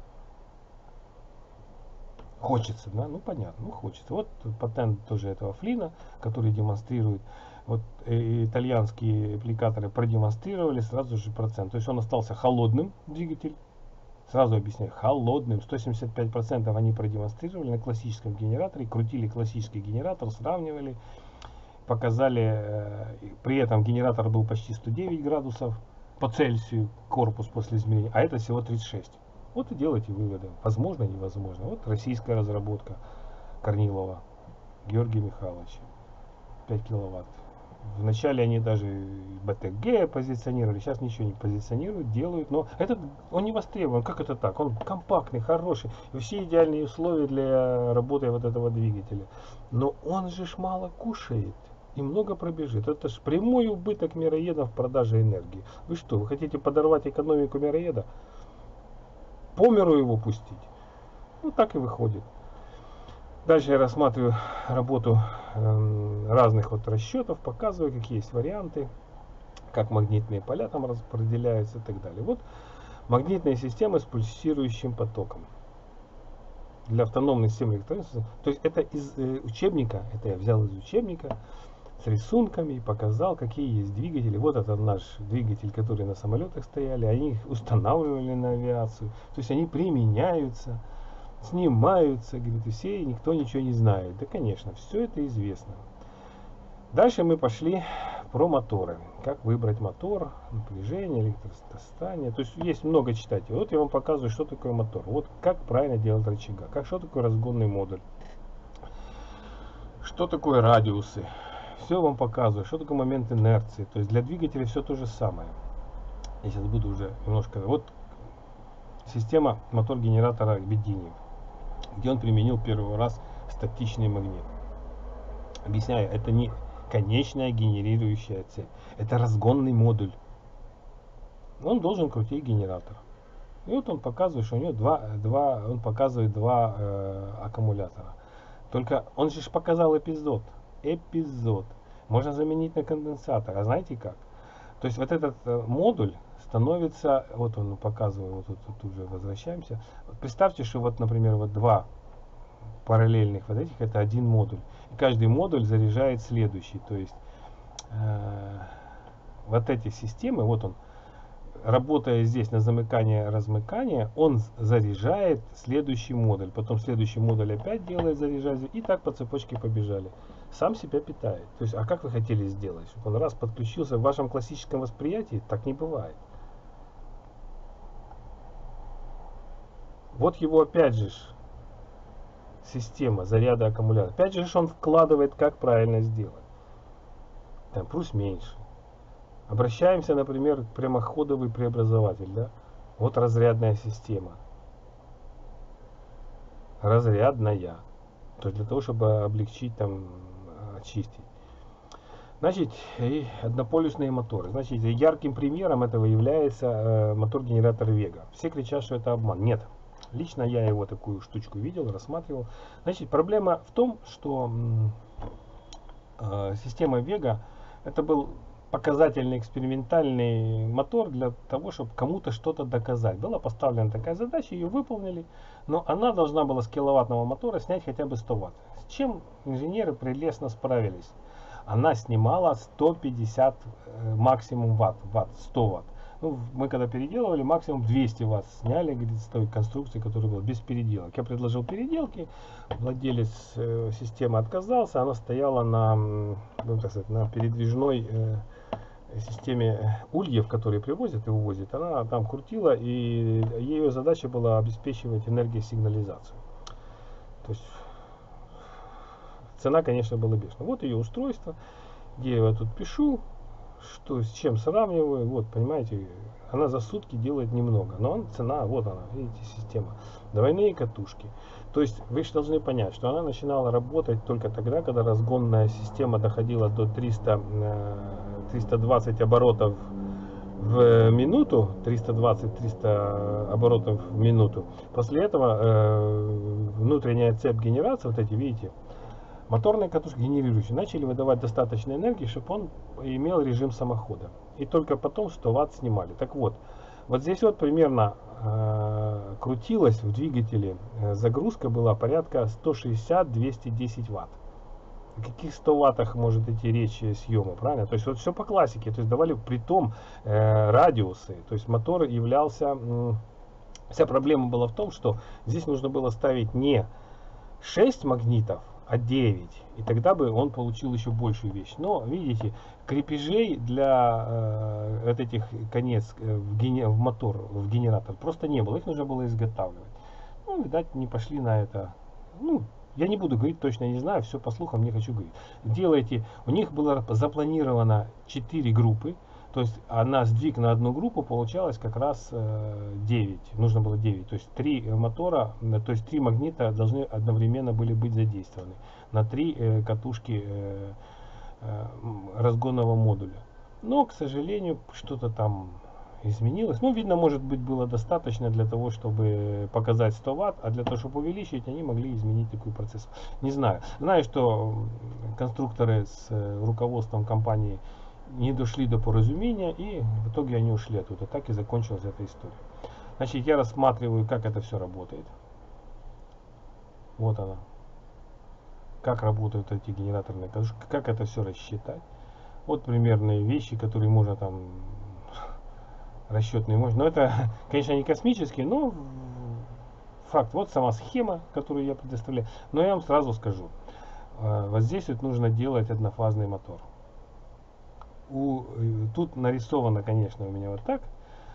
Хочется, да? Ну понятно, ну хочется. Вот патент тоже этого Флина, который демонстрирует. Вот э, итальянские аппликаторы продемонстрировали сразу же процент. То есть он остался холодным, двигатель. Сразу объясняю, холодным. сто семьдесят пять процентов они продемонстрировали на классическом генераторе. Крутили классический генератор, сравнивали. Показали, э, при этом генератор был почти сто девять градусов по Цельсию, корпус после измерения. А это всего тридцать шесть. Вот и делайте выводы. Возможно, невозможно. Вот российская разработка Корнилова. Георгия Михайловича, пять киловатт. Вначале они даже бэ тэ гэ позиционировали, сейчас ничего не позиционируют, делают, но этот, он не востребован. Как это так? Он компактный, хороший, и все идеальные условия для работы вот этого двигателя. Но он же ж мало кушает и много пробежит. Это ж прямой убыток мироеда в продаже энергии. Вы что, вы хотите подорвать экономику мироеда? По миру его пустить? Ну так и выходит. Дальше я рассматриваю работу э, разных вот расчетов, показываю, какие есть варианты, как магнитные поля там распределяются и так далее. Вот магнитная система с пульсирующим потоком. Для автономной системы электронной. То есть это из э, учебника, это я взял из учебника с рисунками и показал, какие есть двигатели. Вот это наш двигатель, который на самолетах стояли, они их устанавливали на авиацию. То есть они применяются, снимаются, говорит, и все, и никто ничего не знает. Да, конечно, все это известно. Дальше мы пошли про моторы. Как выбрать мотор, напряжение, электростание. То есть есть много читать. Вот я вам показываю, что такое мотор. Вот как правильно делать рычага. Как, что такое разгонный модуль. Что такое радиусы. Все вам показываю. Что такое момент инерции. То есть для двигателя все то же самое. Я сейчас буду уже немножко... Вот система мотор-генератора Ведения, где он применил первый раз статичный магнит. Объясняю, это не конечная генерирующая цепь, это разгонный модуль. Он должен крутить генератор. И вот он показывает, что у него два, два он показывает два э, аккумулятора. Только он же показал эпизод. Эпизод. Можно заменить на конденсатор. А знаете как? То есть вот этот э, модуль становится, вот он показывает, вот тут, тут уже возвращаемся. Вот представьте, что вот, например, вот два параллельных вот этих, это один модуль. И каждый модуль заряжает следующий. То есть э, вот эти системы, вот он, работая здесь на замыкание-размыкание, он заряжает следующий модуль. Потом следующий модуль опять делает, заряжает. И так по цепочке побежали. Сам себя питает. То есть, а как вы хотели сделать? Чтобы он раз подключился в вашем классическом восприятии? Так не бывает. Вот его опять же система заряда аккумулятора. Опять же он вкладывает, как правильно сделать. Там плюс меньше. Обращаемся, например, к прямоходовый преобразователь. Да? Вот разрядная система. Разрядная. То есть для того, чтобы облегчить, там, очистить. Значит, и однополюсные моторы. Значит, ярким примером этого является э, мотор-генератор Vega. Все кричат, что это обман. Нет. Лично я его такую штучку видел, рассматривал. Значит, проблема в том, что э, система Vega это был показательный экспериментальный мотор для того, чтобы кому-то что-то доказать. Была поставлена такая задача, ее выполнили, но она должна была с киловаттного мотора снять хотя бы сто ватт. С чем инженеры прелестно справились. Она снимала сто пятьдесят э, максимум ватт, ватт, сто ватт. Ну, мы когда переделывали, максимум двести ватт сняли, говорит, с той конструкции, которая была без переделок. Я предложил переделки, владелец э, системы отказался, она стояла на, ну, так сказать, на передвижной э, системе ульев, которые привозят и увозят. Она там крутила, и ее задача была обеспечивать энергосигнализацию. То есть цена, конечно, была бешеная. Вот ее устройство, где я тут пишу, что с чем сравниваю. Вот, понимаете, она за сутки делает немного, но он, цена, вот она, видите, система. Двойные катушки. То есть вы же должны понять, что она начинала работать только тогда, когда разгонная система доходила до триста, триста двадцать оборотов в минуту, триста двадцать триста оборотов в минуту. После этого э, внутренняя цепь генерации, вот эти, видите, моторные катушки генерирующие начали выдавать достаточно энергии, чтобы он имел режим самохода. И только потом сто ватт снимали. Так вот, вот здесь вот примерно э, крутилась в двигателе, э, загрузка была порядка сто шестьдесят — двести десять ватт. О каких сто ваттах может идти речь съема, правильно? То есть вот все по классике. То есть давали при том э, радиусы. То есть мотор являлся... Э, вся проблема была в том, что здесь нужно было ставить не шесть магнитов, а девять. И тогда бы он получил еще большую вещь. Но, видите, крепежей для э, вот этих конец э, в, гене, в мотор, в генератор просто не было. Их нужно было изготавливать. Ну, видать, не пошли на это. Ну, Я не буду говорить, точно не знаю, все по слухам не хочу говорить. Делайте, у них было запланировано четыре группы, то есть она сдвиг на одну группу получалось как раз э, девять, нужно было девять, то есть три мотора, то есть три магнита должны одновременно были быть задействованы на три э, катушки э, э, разгонного модуля. Но, к сожалению, что-то там изменилось. Ну, видно, может быть, было достаточно для того, чтобы показать сто ватт, а для того, чтобы увеличить, они могли изменить такой процесс. Не знаю. Знаю, что конструкторы с руководством компании не дошли до поразумения, и в итоге они ушли оттуда. Так и закончилась эта история. Значит, я рассматриваю, как это все работает. Вот она. Как работают эти генераторные катушки, как это все рассчитать. Вот примерные вещи, которые можно там расчетные мощности. Но это, конечно, не космические, но факт. Вот сама схема, которую я предоставляю. Но я вам сразу скажу. Вот здесь вот нужно делать однофазный мотор. У, тут нарисовано, конечно, у меня вот так.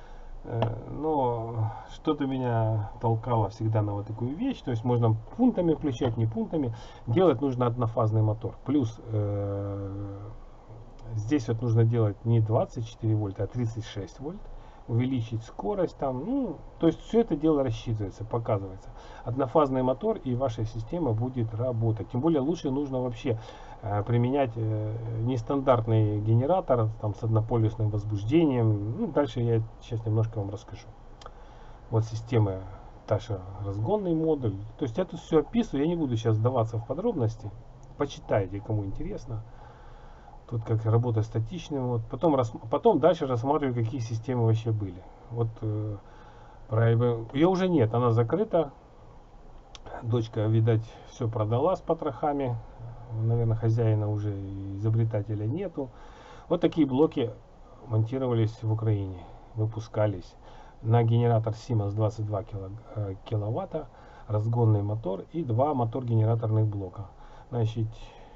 Но что-то меня толкало всегда на вот такую вещь. То есть можно пунктами включать, не пунктами. Делать нужно однофазный мотор. Плюс э, здесь вот нужно делать не двадцать четыре вольта, а тридцать шесть вольт. Увеличить скорость там, ну, то есть все это дело рассчитывается, показывается. Однофазный мотор, и ваша система будет работать. Тем более лучше нужно вообще э, применять э, нестандартный генератор там с однополюсным возбуждением. Ну, дальше я сейчас немножко вам расскажу. Вот система, Таша, разгонный модуль. То есть я тут все описываю, я не буду сейчас вдаваться в подробности. Почитайте, кому интересно. Тут как работа статичным. Вот. Потом, рас, потом дальше рассматриваю, какие системы вообще были. Вот э, про ее уже нет, она закрыта. Дочка, видать, все продала с потрохами. Наверное, хозяина уже изобретателя нету. Вот такие блоки монтировались в Украине, выпускались на генератор Siemens двадцать два киловатта, разгонный мотор и два мотор-генераторных блока. Значит,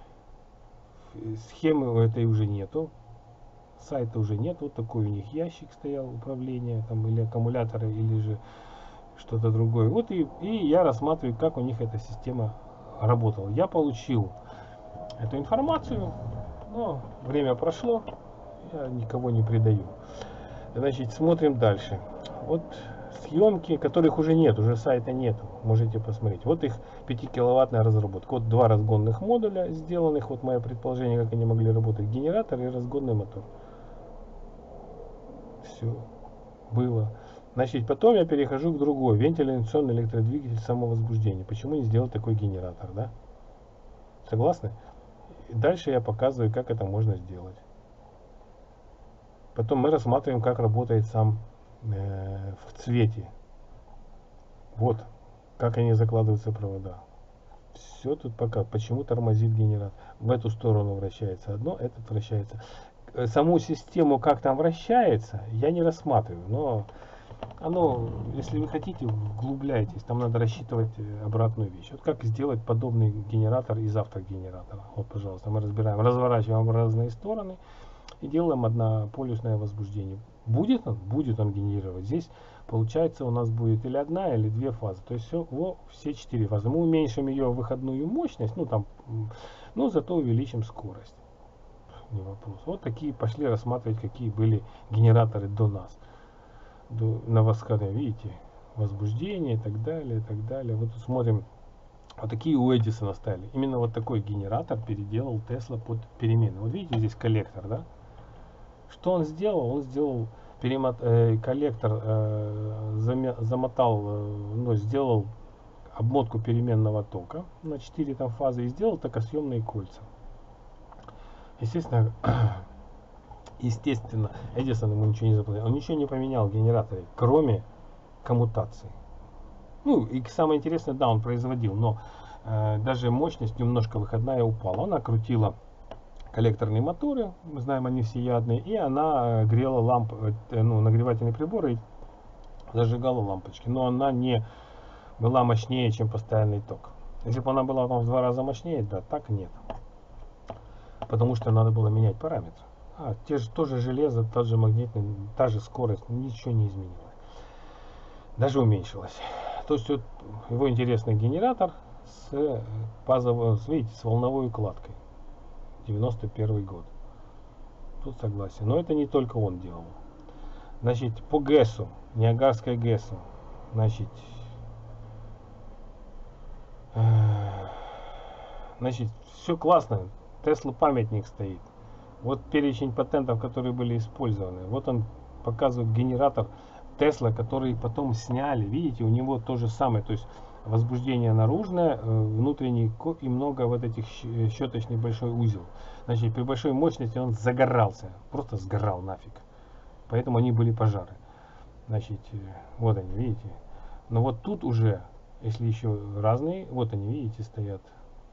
схемы у этой уже нету, сайта уже нет. Вот такой у них ящик стоял управления, там или аккумуляторы, или же что-то другое. Вот и, и я рассматриваю, как у них эта система работала. Я получил эту информацию, но время прошло, я никого не предаю. Значит, смотрим дальше. Вот съемки, которых уже нет, уже сайта нет, можете посмотреть. Вот их пятикиловаттная разработка. Вот два разгонных модуля сделанных, вот мое предположение, как они могли работать, генератор и разгонный мотор. Все было. Значит, потом я перехожу к другой. Вентиляционный электродвигатель самовозбуждения. Почему не сделать такой генератор, да? Согласны? И дальше я показываю, как это можно сделать. Потом мы рассматриваем, как работает сам э, в цвете. Вот, как они закладываются провода. Все тут пока. Почему тормозит генератор? В эту сторону вращается одно, этот вращается. Саму систему, как там вращается, я не рассматриваю. Но оно, если вы хотите, углубляйтесь. Там надо рассчитывать обратную вещь. Вот как сделать подобный генератор из автогенератора. Вот, пожалуйста, мы разбираем. Разворачиваем в разные стороны. И делаем однополюсное возбуждение. Будет он? Будет он генерировать. Здесь получается у нас будет или одна, или две фазы. То есть все, во, все четыре фазы. Мы уменьшим ее выходную мощность, ну там, но зато увеличим скорость. Не вопрос. Вот такие пошли рассматривать, какие были генераторы до нас. До, на восходе, видите, возбуждение и так далее, и так далее. Вот тут смотрим. Вот такие у Эдисона стали. Именно вот такой генератор переделал Тесла под перемены. Вот видите, здесь коллектор, да? Что он сделал? Он сделал перемот, э, коллектор, э, заме, замотал, э, ну, сделал обмотку переменного тока на четыре там фазы и сделал токосъемные кольца. Естественно, естественно, Эдисон ему ничего не заплатил. Он ничего не поменял в генераторе, кроме коммутации. Ну, и самое интересное, да, он производил, но э, даже мощность немножко выходная упала. Она крутила коллекторные моторы, мы знаем, они всеядные, и она грела ламп, э, ну, нагревательные приборы и зажигала лампочки. Но она не была мощнее, чем постоянный ток. Если бы она была там в два раза мощнее, да, так нет. Потому что надо было менять параметры. А, те же, тоже железо, тот же магнитный, та же скорость, ничего не изменилось. Даже уменьшилось. То есть вот его интересный генератор, с пазовой, видите, с волновой укладкой. девяносто первый год. Тут согласен. Но это не только он делал. Значит, по ГЭСу, Ниагарской ГЭСу, значит, э, значит, все классно. Тесла памятник стоит. Вот перечень патентов, которые были использованы. Вот он показывает генератор Тесла, который потом сняли. Видите, у него то же самое. То есть возбуждение наружное, внутренний и много вот этих щеточный большой узел. Значит, при большой мощности он загорался. Просто сгорал нафиг. Поэтому они были пожары. Значит, вот они, видите. Но вот тут уже, если еще разные, вот они, видите, стоят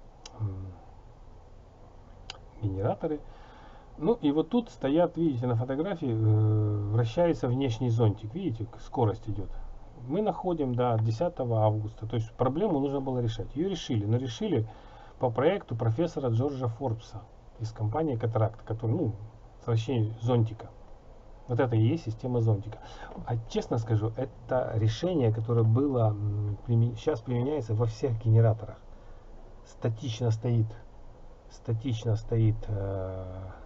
генераторы. Ну и вот тут стоят, видите, на фотографии э, вращается внешний зонтик. Видите, скорость идет. Мы находим, да, десятого августа. То есть проблему нужно было решать. Ее решили, но решили по проекту профессора Джорджа Форбса из компании Катаракт, который, ну, вращение зонтика. Вот это и есть система зонтика. А честно скажу, это решение, которое было примен... сейчас применяется во всех генераторах. Статично стоит, статично стоит э,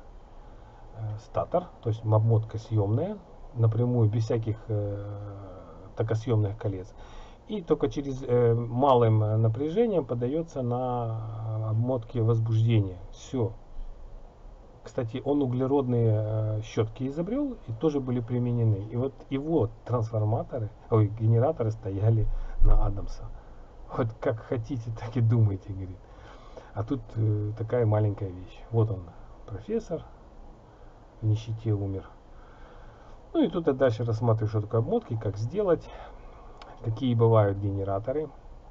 э, статор, то есть обмотка съемная, напрямую, без всяких э, токосъемных колец. И только через э, малым напряжением подается на обмотке возбуждения. Все. Кстати, он углеродные э, щетки изобрел и тоже были применены. И вот его трансформаторы, ой, генераторы стояли на Адамса. Вот как хотите, так и думайте, говорит. А тут э, такая маленькая вещь. Вот он, профессор, в нищете умер. Ну и тут я дальше рассматриваю, что такое обмотки, как сделать, какие бывают генераторы.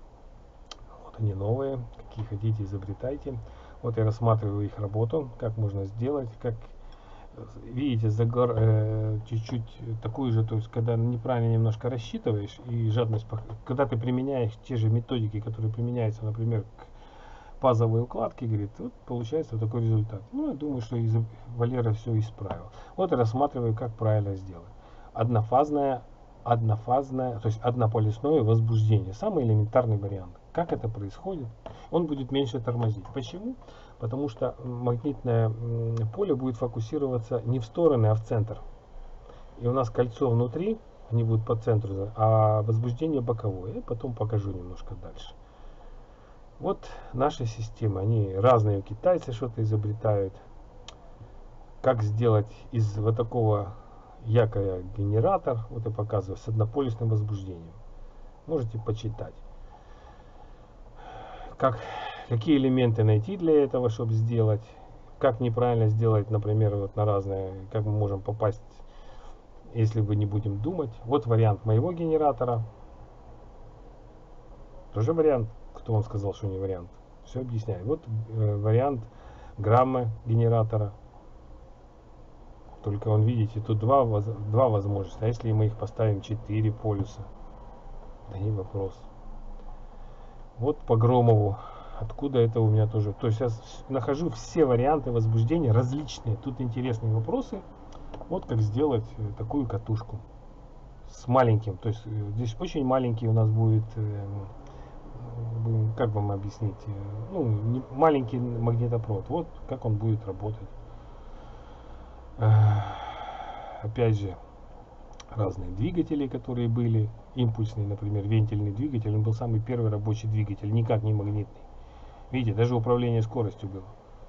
Вот они новые, какие хотите, изобретайте. Вот я рассматриваю их работу, как можно сделать, как видите, загор э, чуть-чуть такую же, то есть когда неправильно немножко рассчитываешь и жадность, когда ты применяешь те же методики, которые применяются, например, к пазовой укладке, говорит, вот получается такой результат. Ну, я думаю, что из Валера все исправил. Вот я рассматриваю, как правильно сделать. Однофазное, однофазное, то есть однополюсное возбуждение. Самый элементарный вариант. Как это происходит? Он будет меньше тормозить. Почему? Потому что магнитное поле будет фокусироваться не в стороны, а в центр. И у нас кольцо внутри, они будут по центру, а возбуждение боковое. Я потом покажу немножко дальше. Вот наши системы, они разные, китайцы что-то изобретают. Как сделать из вот такого якоря генератор, вот я показываю, с однополюсным возбуждением. Можете почитать. Как, какие элементы найти для этого, чтобы сделать. Как неправильно сделать, например, вот на разные, как мы можем попасть, если мы не будем думать. Вот вариант моего генератора. Тоже вариант. Кто вам сказал, что не вариант? Все объясняю. Вот э, вариант граммы генератора. Только он, видите, тут два, два возможности. А если мы их поставим четыре полюса? Да не вопрос. Вот по Громову. Откуда это у меня тоже? То есть я нахожу все варианты возбуждения различные. Тут интересные вопросы. Вот как сделать такую катушку с маленьким. То есть здесь очень маленький у нас будет, как вам объяснить, ну, не, маленький магнитопровод. Вот как он будет работать. Опять же, разные двигатели, которые были. Импульсный, например, вентильный двигатель. Он был самый первый рабочий двигатель, никак не магнитный. Видите, даже управление скоростью было.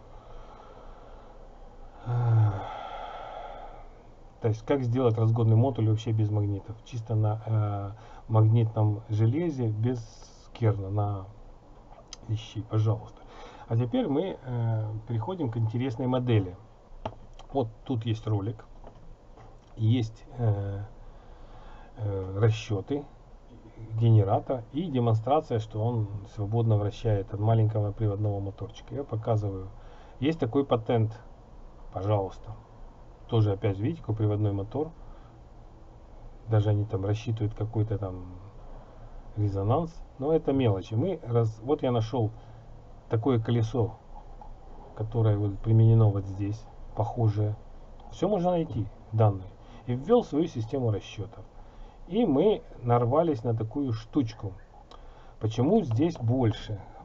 То есть, как сделать разгонный модуль вообще без магнитов? Чисто на э, магнитном железе, без керна, на вещи, пожалуйста. А теперь мы э, переходим к интересной модели. Вот тут есть ролик, есть э, э, расчеты генератора и демонстрация, что он свободно вращает от маленького приводного моторчика. Я показываю. Есть такой патент, пожалуйста. Тоже опять видите, какой приводной мотор. Даже они там рассчитывают какой-то там резонанс. Но это мелочи. Мы раз, вот я нашел такое колесо, которое вот применено вот здесь, похожее. Все можно найти, данные. И ввел свою систему расчетов. И мы нарвались на такую штучку. Почему здесь больше?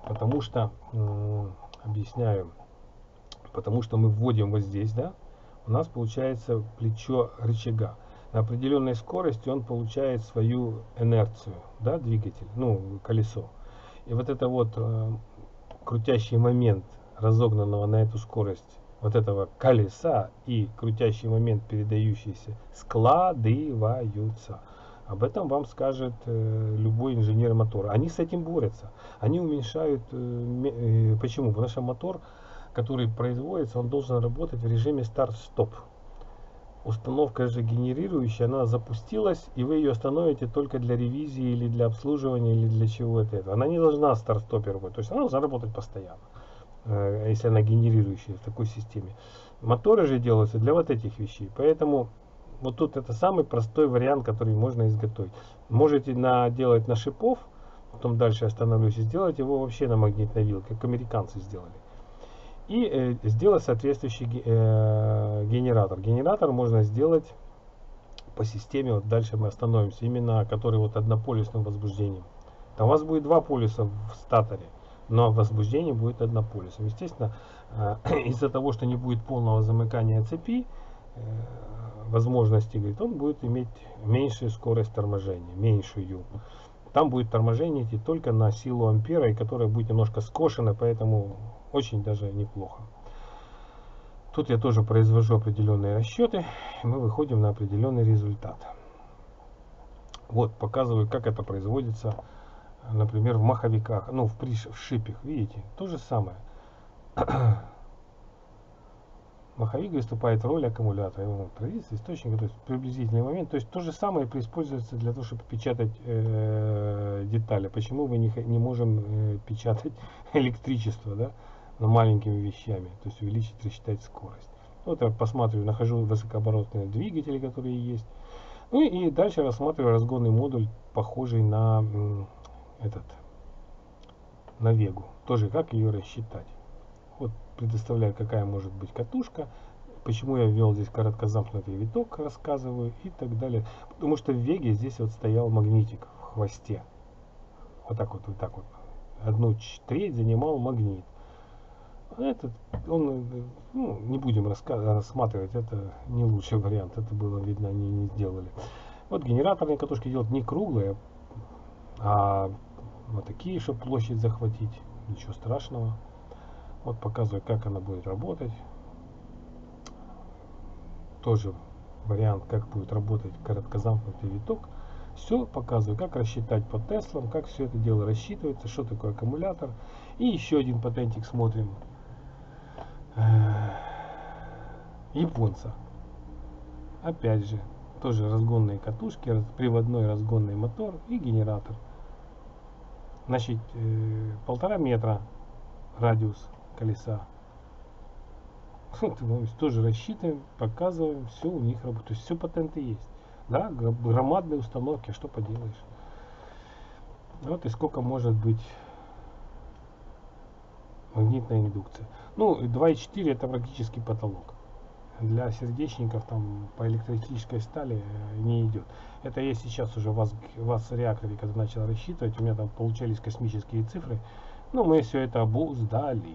Потому что, объясняю, потому что мы вводим вот здесь, да, у нас получается плечо рычага. На определенной скорости он получает свою инерцию, да, двигатель, ну, колесо. И вот это вот э, крутящий момент разогнанного на эту скорость вот этого колеса и крутящий момент, передающийся, складываются. Об этом вам скажет э, любой инженер мотора. Они с этим борются. Они уменьшают... Э, э, почему? Потому что мотор, который производится, он должен работать в режиме старт-стоп. Установка же генерирующая, она запустилась, и вы ее остановите только для ревизии или для обслуживания, или для чего-то. Она не должна старт-стопе работать. То есть она должна работать постоянно, э, если она генерирующая в такой системе. Моторы же делаются для вот этих вещей. Поэтому вот тут это самый простой вариант, который можно изготовить. Можете на, делать на шипов, потом дальше остановлюсь, и сделать его вообще на магнитной вилке, как американцы сделали. И э, сделать соответствующий э, генератор. Генератор можно сделать по системе, вот дальше мы остановимся, именно который вот однополюсным возбуждением. Там у вас будет два полюса в статоре, но возбуждение будет однополюсом. Естественно, э, из-за того, что не будет полного замыкания цепи, э, возможности, говорит, он будет иметь меньшую скорость торможения, меньшую. Там будет торможение идти только на силу ампера, и которая будет немножко скошена, поэтому очень даже неплохо. Тут я тоже произвожу определенные расчеты, и мы выходим на определенный результат. Вот, показываю, как это производится, например, в маховиках, ну, в, приш, в шипах, видите, то же самое. Маховик выступает в роли аккумулятора, его традиция, источника, то есть приблизительный момент. То есть то же самое используется для того, чтобы печатать э, детали. Почему мы не, не можем э, печатать электричество, да, на маленькими вещами, то есть увеличить, рассчитать скорость. Вот я посматриваю, нахожу высокооборотные двигатели, которые есть. Ну и дальше рассматриваю разгонный модуль, похожий на э, этот, на Вегу. Тоже как ее рассчитать. Вот предоставляю, какая может быть катушка, почему я ввел здесь короткозамкнутый виток, рассказываю и так далее. Потому что в Веге здесь вот стоял магнитик в хвосте. Вот так вот, вот так вот. Одну треть занимал магнит. Этот, он, ну, не будем рассматривать, это не лучший вариант, это было видно, они не сделали. Вот генераторные катушки делают не круглые, а вот такие, чтобы площадь захватить. Ничего страшного. Вот показываю, как она будет работать. Тоже вариант, как будет работать короткозамкнутый виток. Все показываю, как рассчитать по Теслам, как все это дело рассчитывается, что такое аккумулятор. И еще один патентик смотрим. Японца. Опять же, тоже разгонные катушки, приводной разгонный мотор и генератор. Значит, полтора метра радиус колеса. Тоже рассчитываем, показываем, все у них работает. То есть все патенты есть. Да, громадные установки, что поделаешь. Вот и сколько может быть магнитная индукция. Ну, два и четыре это практически потолок. Для сердечников там по электролитической стали не идет. Это я сейчас уже в ВАЗ реакторе, когда начал рассчитывать, у меня там получались космические цифры. Но мы все это обуздали.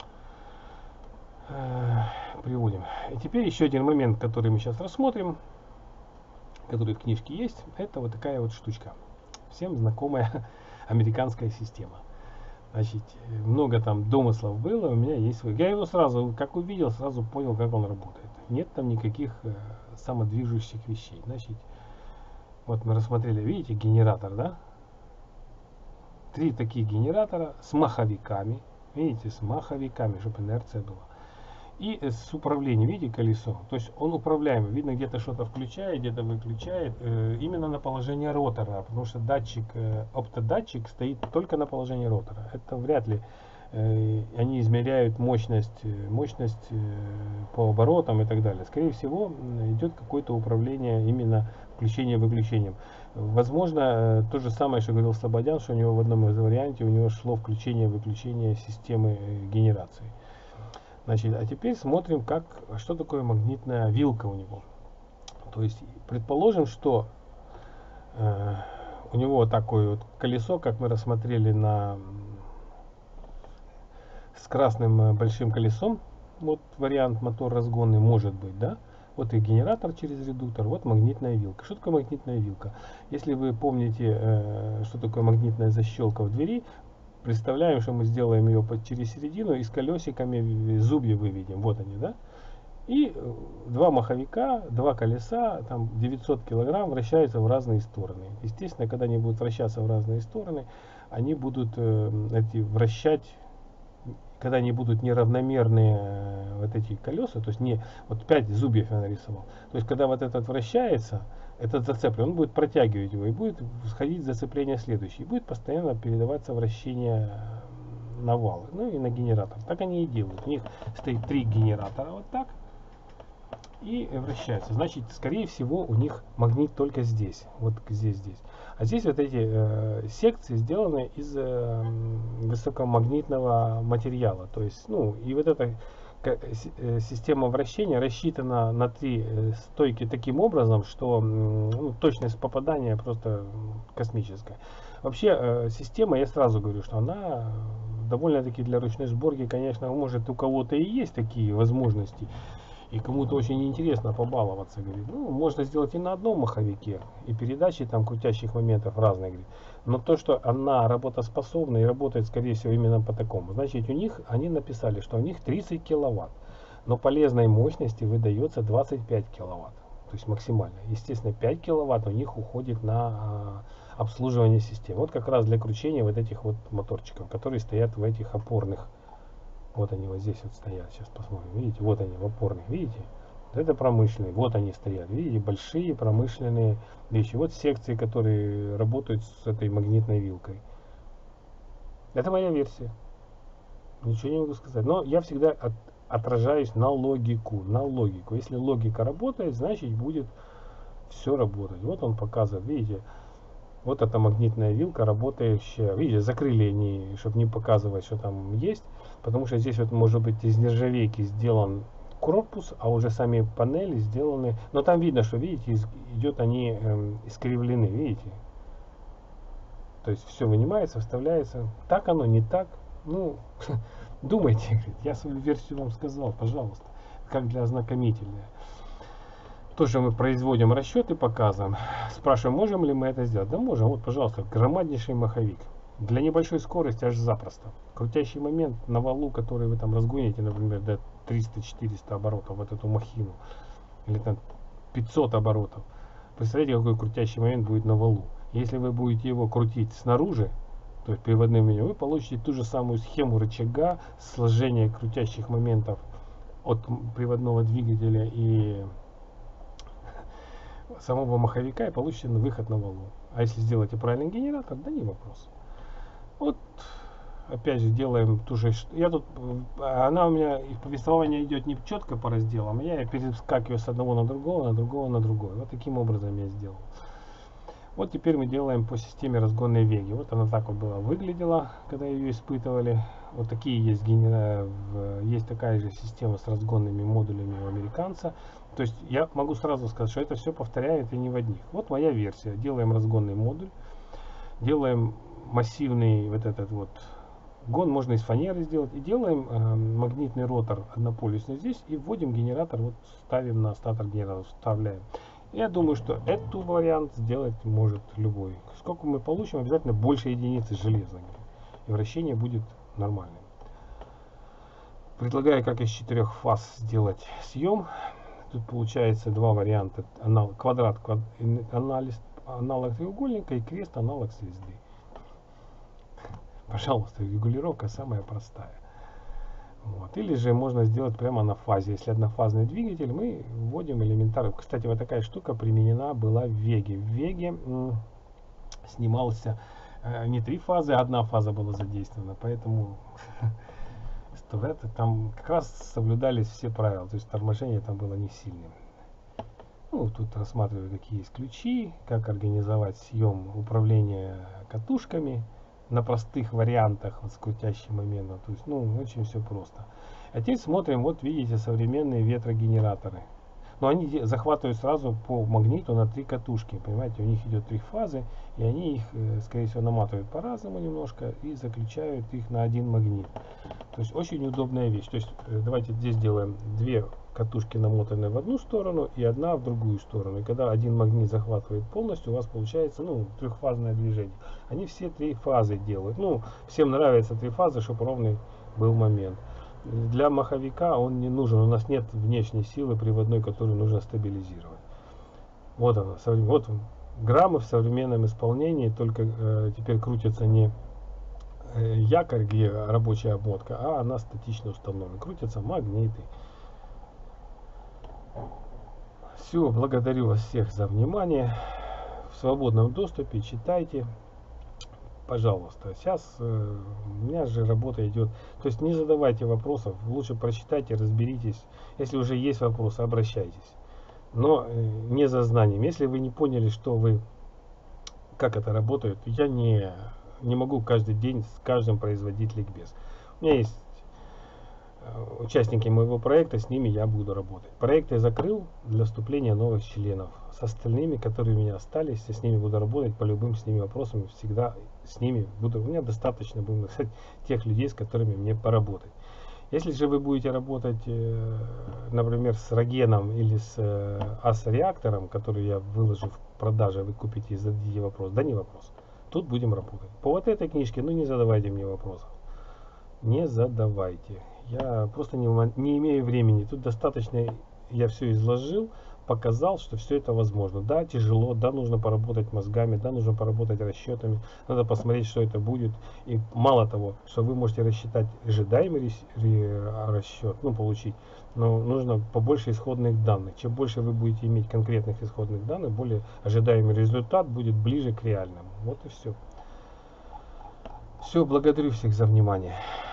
Приводим. И теперь еще один момент, который мы сейчас рассмотрим, который в книжке есть, это вот такая вот штучка. Всем знакомая американская система. Значит, много там домыслов было, у меня есть свой. Я его сразу, как увидел, сразу понял, как он работает. Нет там никаких э, самодвижущих вещей. Значит, вот мы рассмотрели, видите, генератор, да? Три таких генератора с маховиками. Видите, с маховиками, чтобы инерция была. И с управлением, видите, колесо. То есть он управляемый. Видно, где-то что-то включает, где-то выключает. Э, именно на положение ротора. Потому что датчик, э, оптодатчик стоит только на положении ротора. Это вряд ли э, они измеряют мощность, мощность э, по оборотам и так далее. Скорее всего, идет какое-то управление именно включением-выключением. Возможно, э, то же самое, что говорил Слободян, что у него в одном из вариантов у него шло включение-выключение системы э, генерации. Значит, а теперь смотрим, как, что такое магнитная вилка у него. То есть, предположим, что э, у него такое вот колесо, как мы рассмотрели на с красным э, большим колесом. Вот вариант мотор разгонный может быть, да. Вот и генератор через редуктор, вот магнитная вилка. Что такое магнитная вилка? Если вы помните, э, что такое магнитная защелка в двери, представляем, что мы сделаем ее под, через середину и с колесиками зубья выведем. Вот они, да? И два маховика, два колеса, там девятьсот килограмм, вращаются в разные стороны. Естественно, когда они будут вращаться в разные стороны, они будут э, эти, вращать, когда они будут неравномерные, э, вот эти колеса, то есть не вот пять зубьев я нарисовал. То есть когда вот этот вращается, этот зацеплен, он будет протягивать его и будет сходить зацепление следующее. И будет постоянно передаваться вращение на валы, ну и на генератор. Так они и делают. У них стоит три генератора вот так. И вращается. Значит, скорее всего, у них магнит только здесь. Вот здесь, здесь. А здесь вот эти э, секции сделаны из э, высокомагнитного материала. То есть, ну, и вот эта э, система вращения рассчитана на три э, стойки таким образом, что э, ну, точность попадания просто космическая. Вообще, э, система, я сразу говорю, что она довольно-таки для ручной сборки, конечно, может у кого-то и есть такие возможности. И кому-то очень интересно побаловаться, говорит, ну, можно сделать и на одном маховике, и передачи там крутящих моментов разные, говорит. Но то, что она работоспособна и работает, скорее всего, именно по такому. Значит, у них, они написали, что у них тридцать киловатт, но полезной мощности выдается двадцать пять киловатт, то есть максимально. Естественно, пять киловатт у них уходит на а, обслуживание системы. Вот как раз для кручения вот этих вот моторчиков, которые стоят в этих опорных. Вот они вот здесь вот стоят, сейчас посмотрим, видите, вот они в опорных, видите, это промышленные, вот они стоят, видите, большие промышленные вещи, вот секции, которые работают с этой магнитной вилкой. Это моя версия, ничего не могу сказать, но я всегда от, отражаюсь на логику, на логику, если логика работает, значит будет все работать. Вот он показывает, видите, вот эта магнитная вилка работающая, видите, закрыли они, чтобы не показывать, что там есть. Потому что здесь вот может быть из нержавейки сделан корпус, а уже сами панели сделаны. Но там видно, что видите, идет они эм, искривлены, видите. То есть все вынимается, вставляется. Так оно, не так. Ну, думайте, говорит, я свою версию вам сказал, пожалуйста, как для ознакомителя. То, что мы производим расчеты, показываем. Спрашиваем, можем ли мы это сделать? Да можем. Вот, пожалуйста, громаднейший маховик. Для небольшой скорости аж запросто. Крутящий момент на валу, который вы там разгоните, например, до триста-четыреста оборотов, вот эту махину, или там пятьсот оборотов. Представляете, какой крутящий момент будет на валу. Если вы будете его крутить снаружи, то есть приводным меню, вы получите ту же самую схему рычага, сложение крутящих моментов от приводного двигателя и самого маховика, и получите выход на валу. А если сделаете правильный генератор, да не вопрос. Вот, опять же, делаем ту же... Я тут... Она у меня... Повествование идет не четко по разделам, а я перескакиваю с одного на другого, на другого на другой. Вот таким образом я сделал. Вот теперь мы делаем по системе разгонной веги. Вот она так вот была выглядела, когда ее испытывали. Вот такие есть генера... Есть такая же система с разгонными модулями у американца. То есть я могу сразу сказать, что это все повторяет и не в одних. Вот моя версия. Делаем разгонный модуль. Делаем массивный вот этот вот гон, можно из фанеры сделать, и делаем э, магнитный ротор однополюсный здесь и вводим генератор, вот ставим на статор генератор, вставляем. Я думаю, что эту вариант сделать может любой. Сколько мы получим, обязательно больше единицы железа, и вращение будет нормальным. Предлагаю, как из четырех фаз сделать съем. Тут получается два варианта: аналог, квадрат, квад, анализ, аналог треугольника, и крест, аналог звезды. Пожалуйста, регулировка самая простая. Вот. Или же можно сделать прямо на фазе. Если однофазный двигатель, мы вводим элементарно. Кстати, вот такая штука применена была в Веге. В Веге снимался э, не три фазы, а одна фаза была задействована. Поэтому это, там как раз соблюдались все правила. То есть торможение там было не сильным. Ну, тут рассматриваю, какие есть ключи, как организовать съем управления катушками на простых вариантах вот, с крутящим моментом. То есть, ну, очень все просто. А теперь смотрим, вот видите, современные ветрогенераторы. Но они захватывают сразу по магниту на три катушки. Понимаете, у них идет три фазы, и они их, скорее всего, наматывают по-разному немножко и заключают их на один магнит. То есть очень удобная вещь. То есть э, давайте здесь делаем две катушки, намотанные в одну сторону, и одна в другую сторону. И когда один магнит захватывает полностью, у вас получается, ну, трехфазное движение. Они все три фазы делают. Ну, всем нравятся три фазы, чтобы ровный был момент. Для маховика он не нужен. У нас нет внешней силы приводной, которую нужно стабилизировать. Вот она, вот он, граммы в современном исполнении, только э, теперь крутится не якорь, где рабочая обмотка, а она статично установлена. Крутятся магниты. Все, благодарю вас всех за внимание. В свободном доступе читайте, пожалуйста. Сейчас э, у меня же работа идет. То есть не задавайте вопросов, лучше прочитайте, разберитесь. Если уже есть вопросы, обращайтесь. Но э, не за знанием. Если вы не поняли, что вы, как это работает, я не не могу каждый день с каждым производить ликбез. У меня есть участники моего проекта, с ними я буду работать. Проект я закрыл для вступления новых членов. С остальными, которые у меня остались, я с ними буду работать по любым с ними вопросам. Всегда с ними буду. У меня достаточно, будем сказать, тех людей, с которыми мне поработать. Если же вы будете работать, например, с Рогеном или с АС-реактором, который я выложу в продаже, вы купите и зададите вопрос, да не вопрос. Тут будем работать. По вот этой книжке, ну не задавайте мне вопросов. Не задавайте. Я просто не, не имею времени. Тут достаточно, я все изложил, показал, что все это возможно. Да, тяжело, да, нужно поработать мозгами, да, нужно поработать расчетами. Надо посмотреть, что это будет. И мало того, что вы можете рассчитать ожидаемый расчет, ну, получить, но нужно побольше исходных данных. Чем больше вы будете иметь конкретных исходных данных, более ожидаемый результат будет ближе к реальному. Вот и все. Все, благодарю всех за внимание.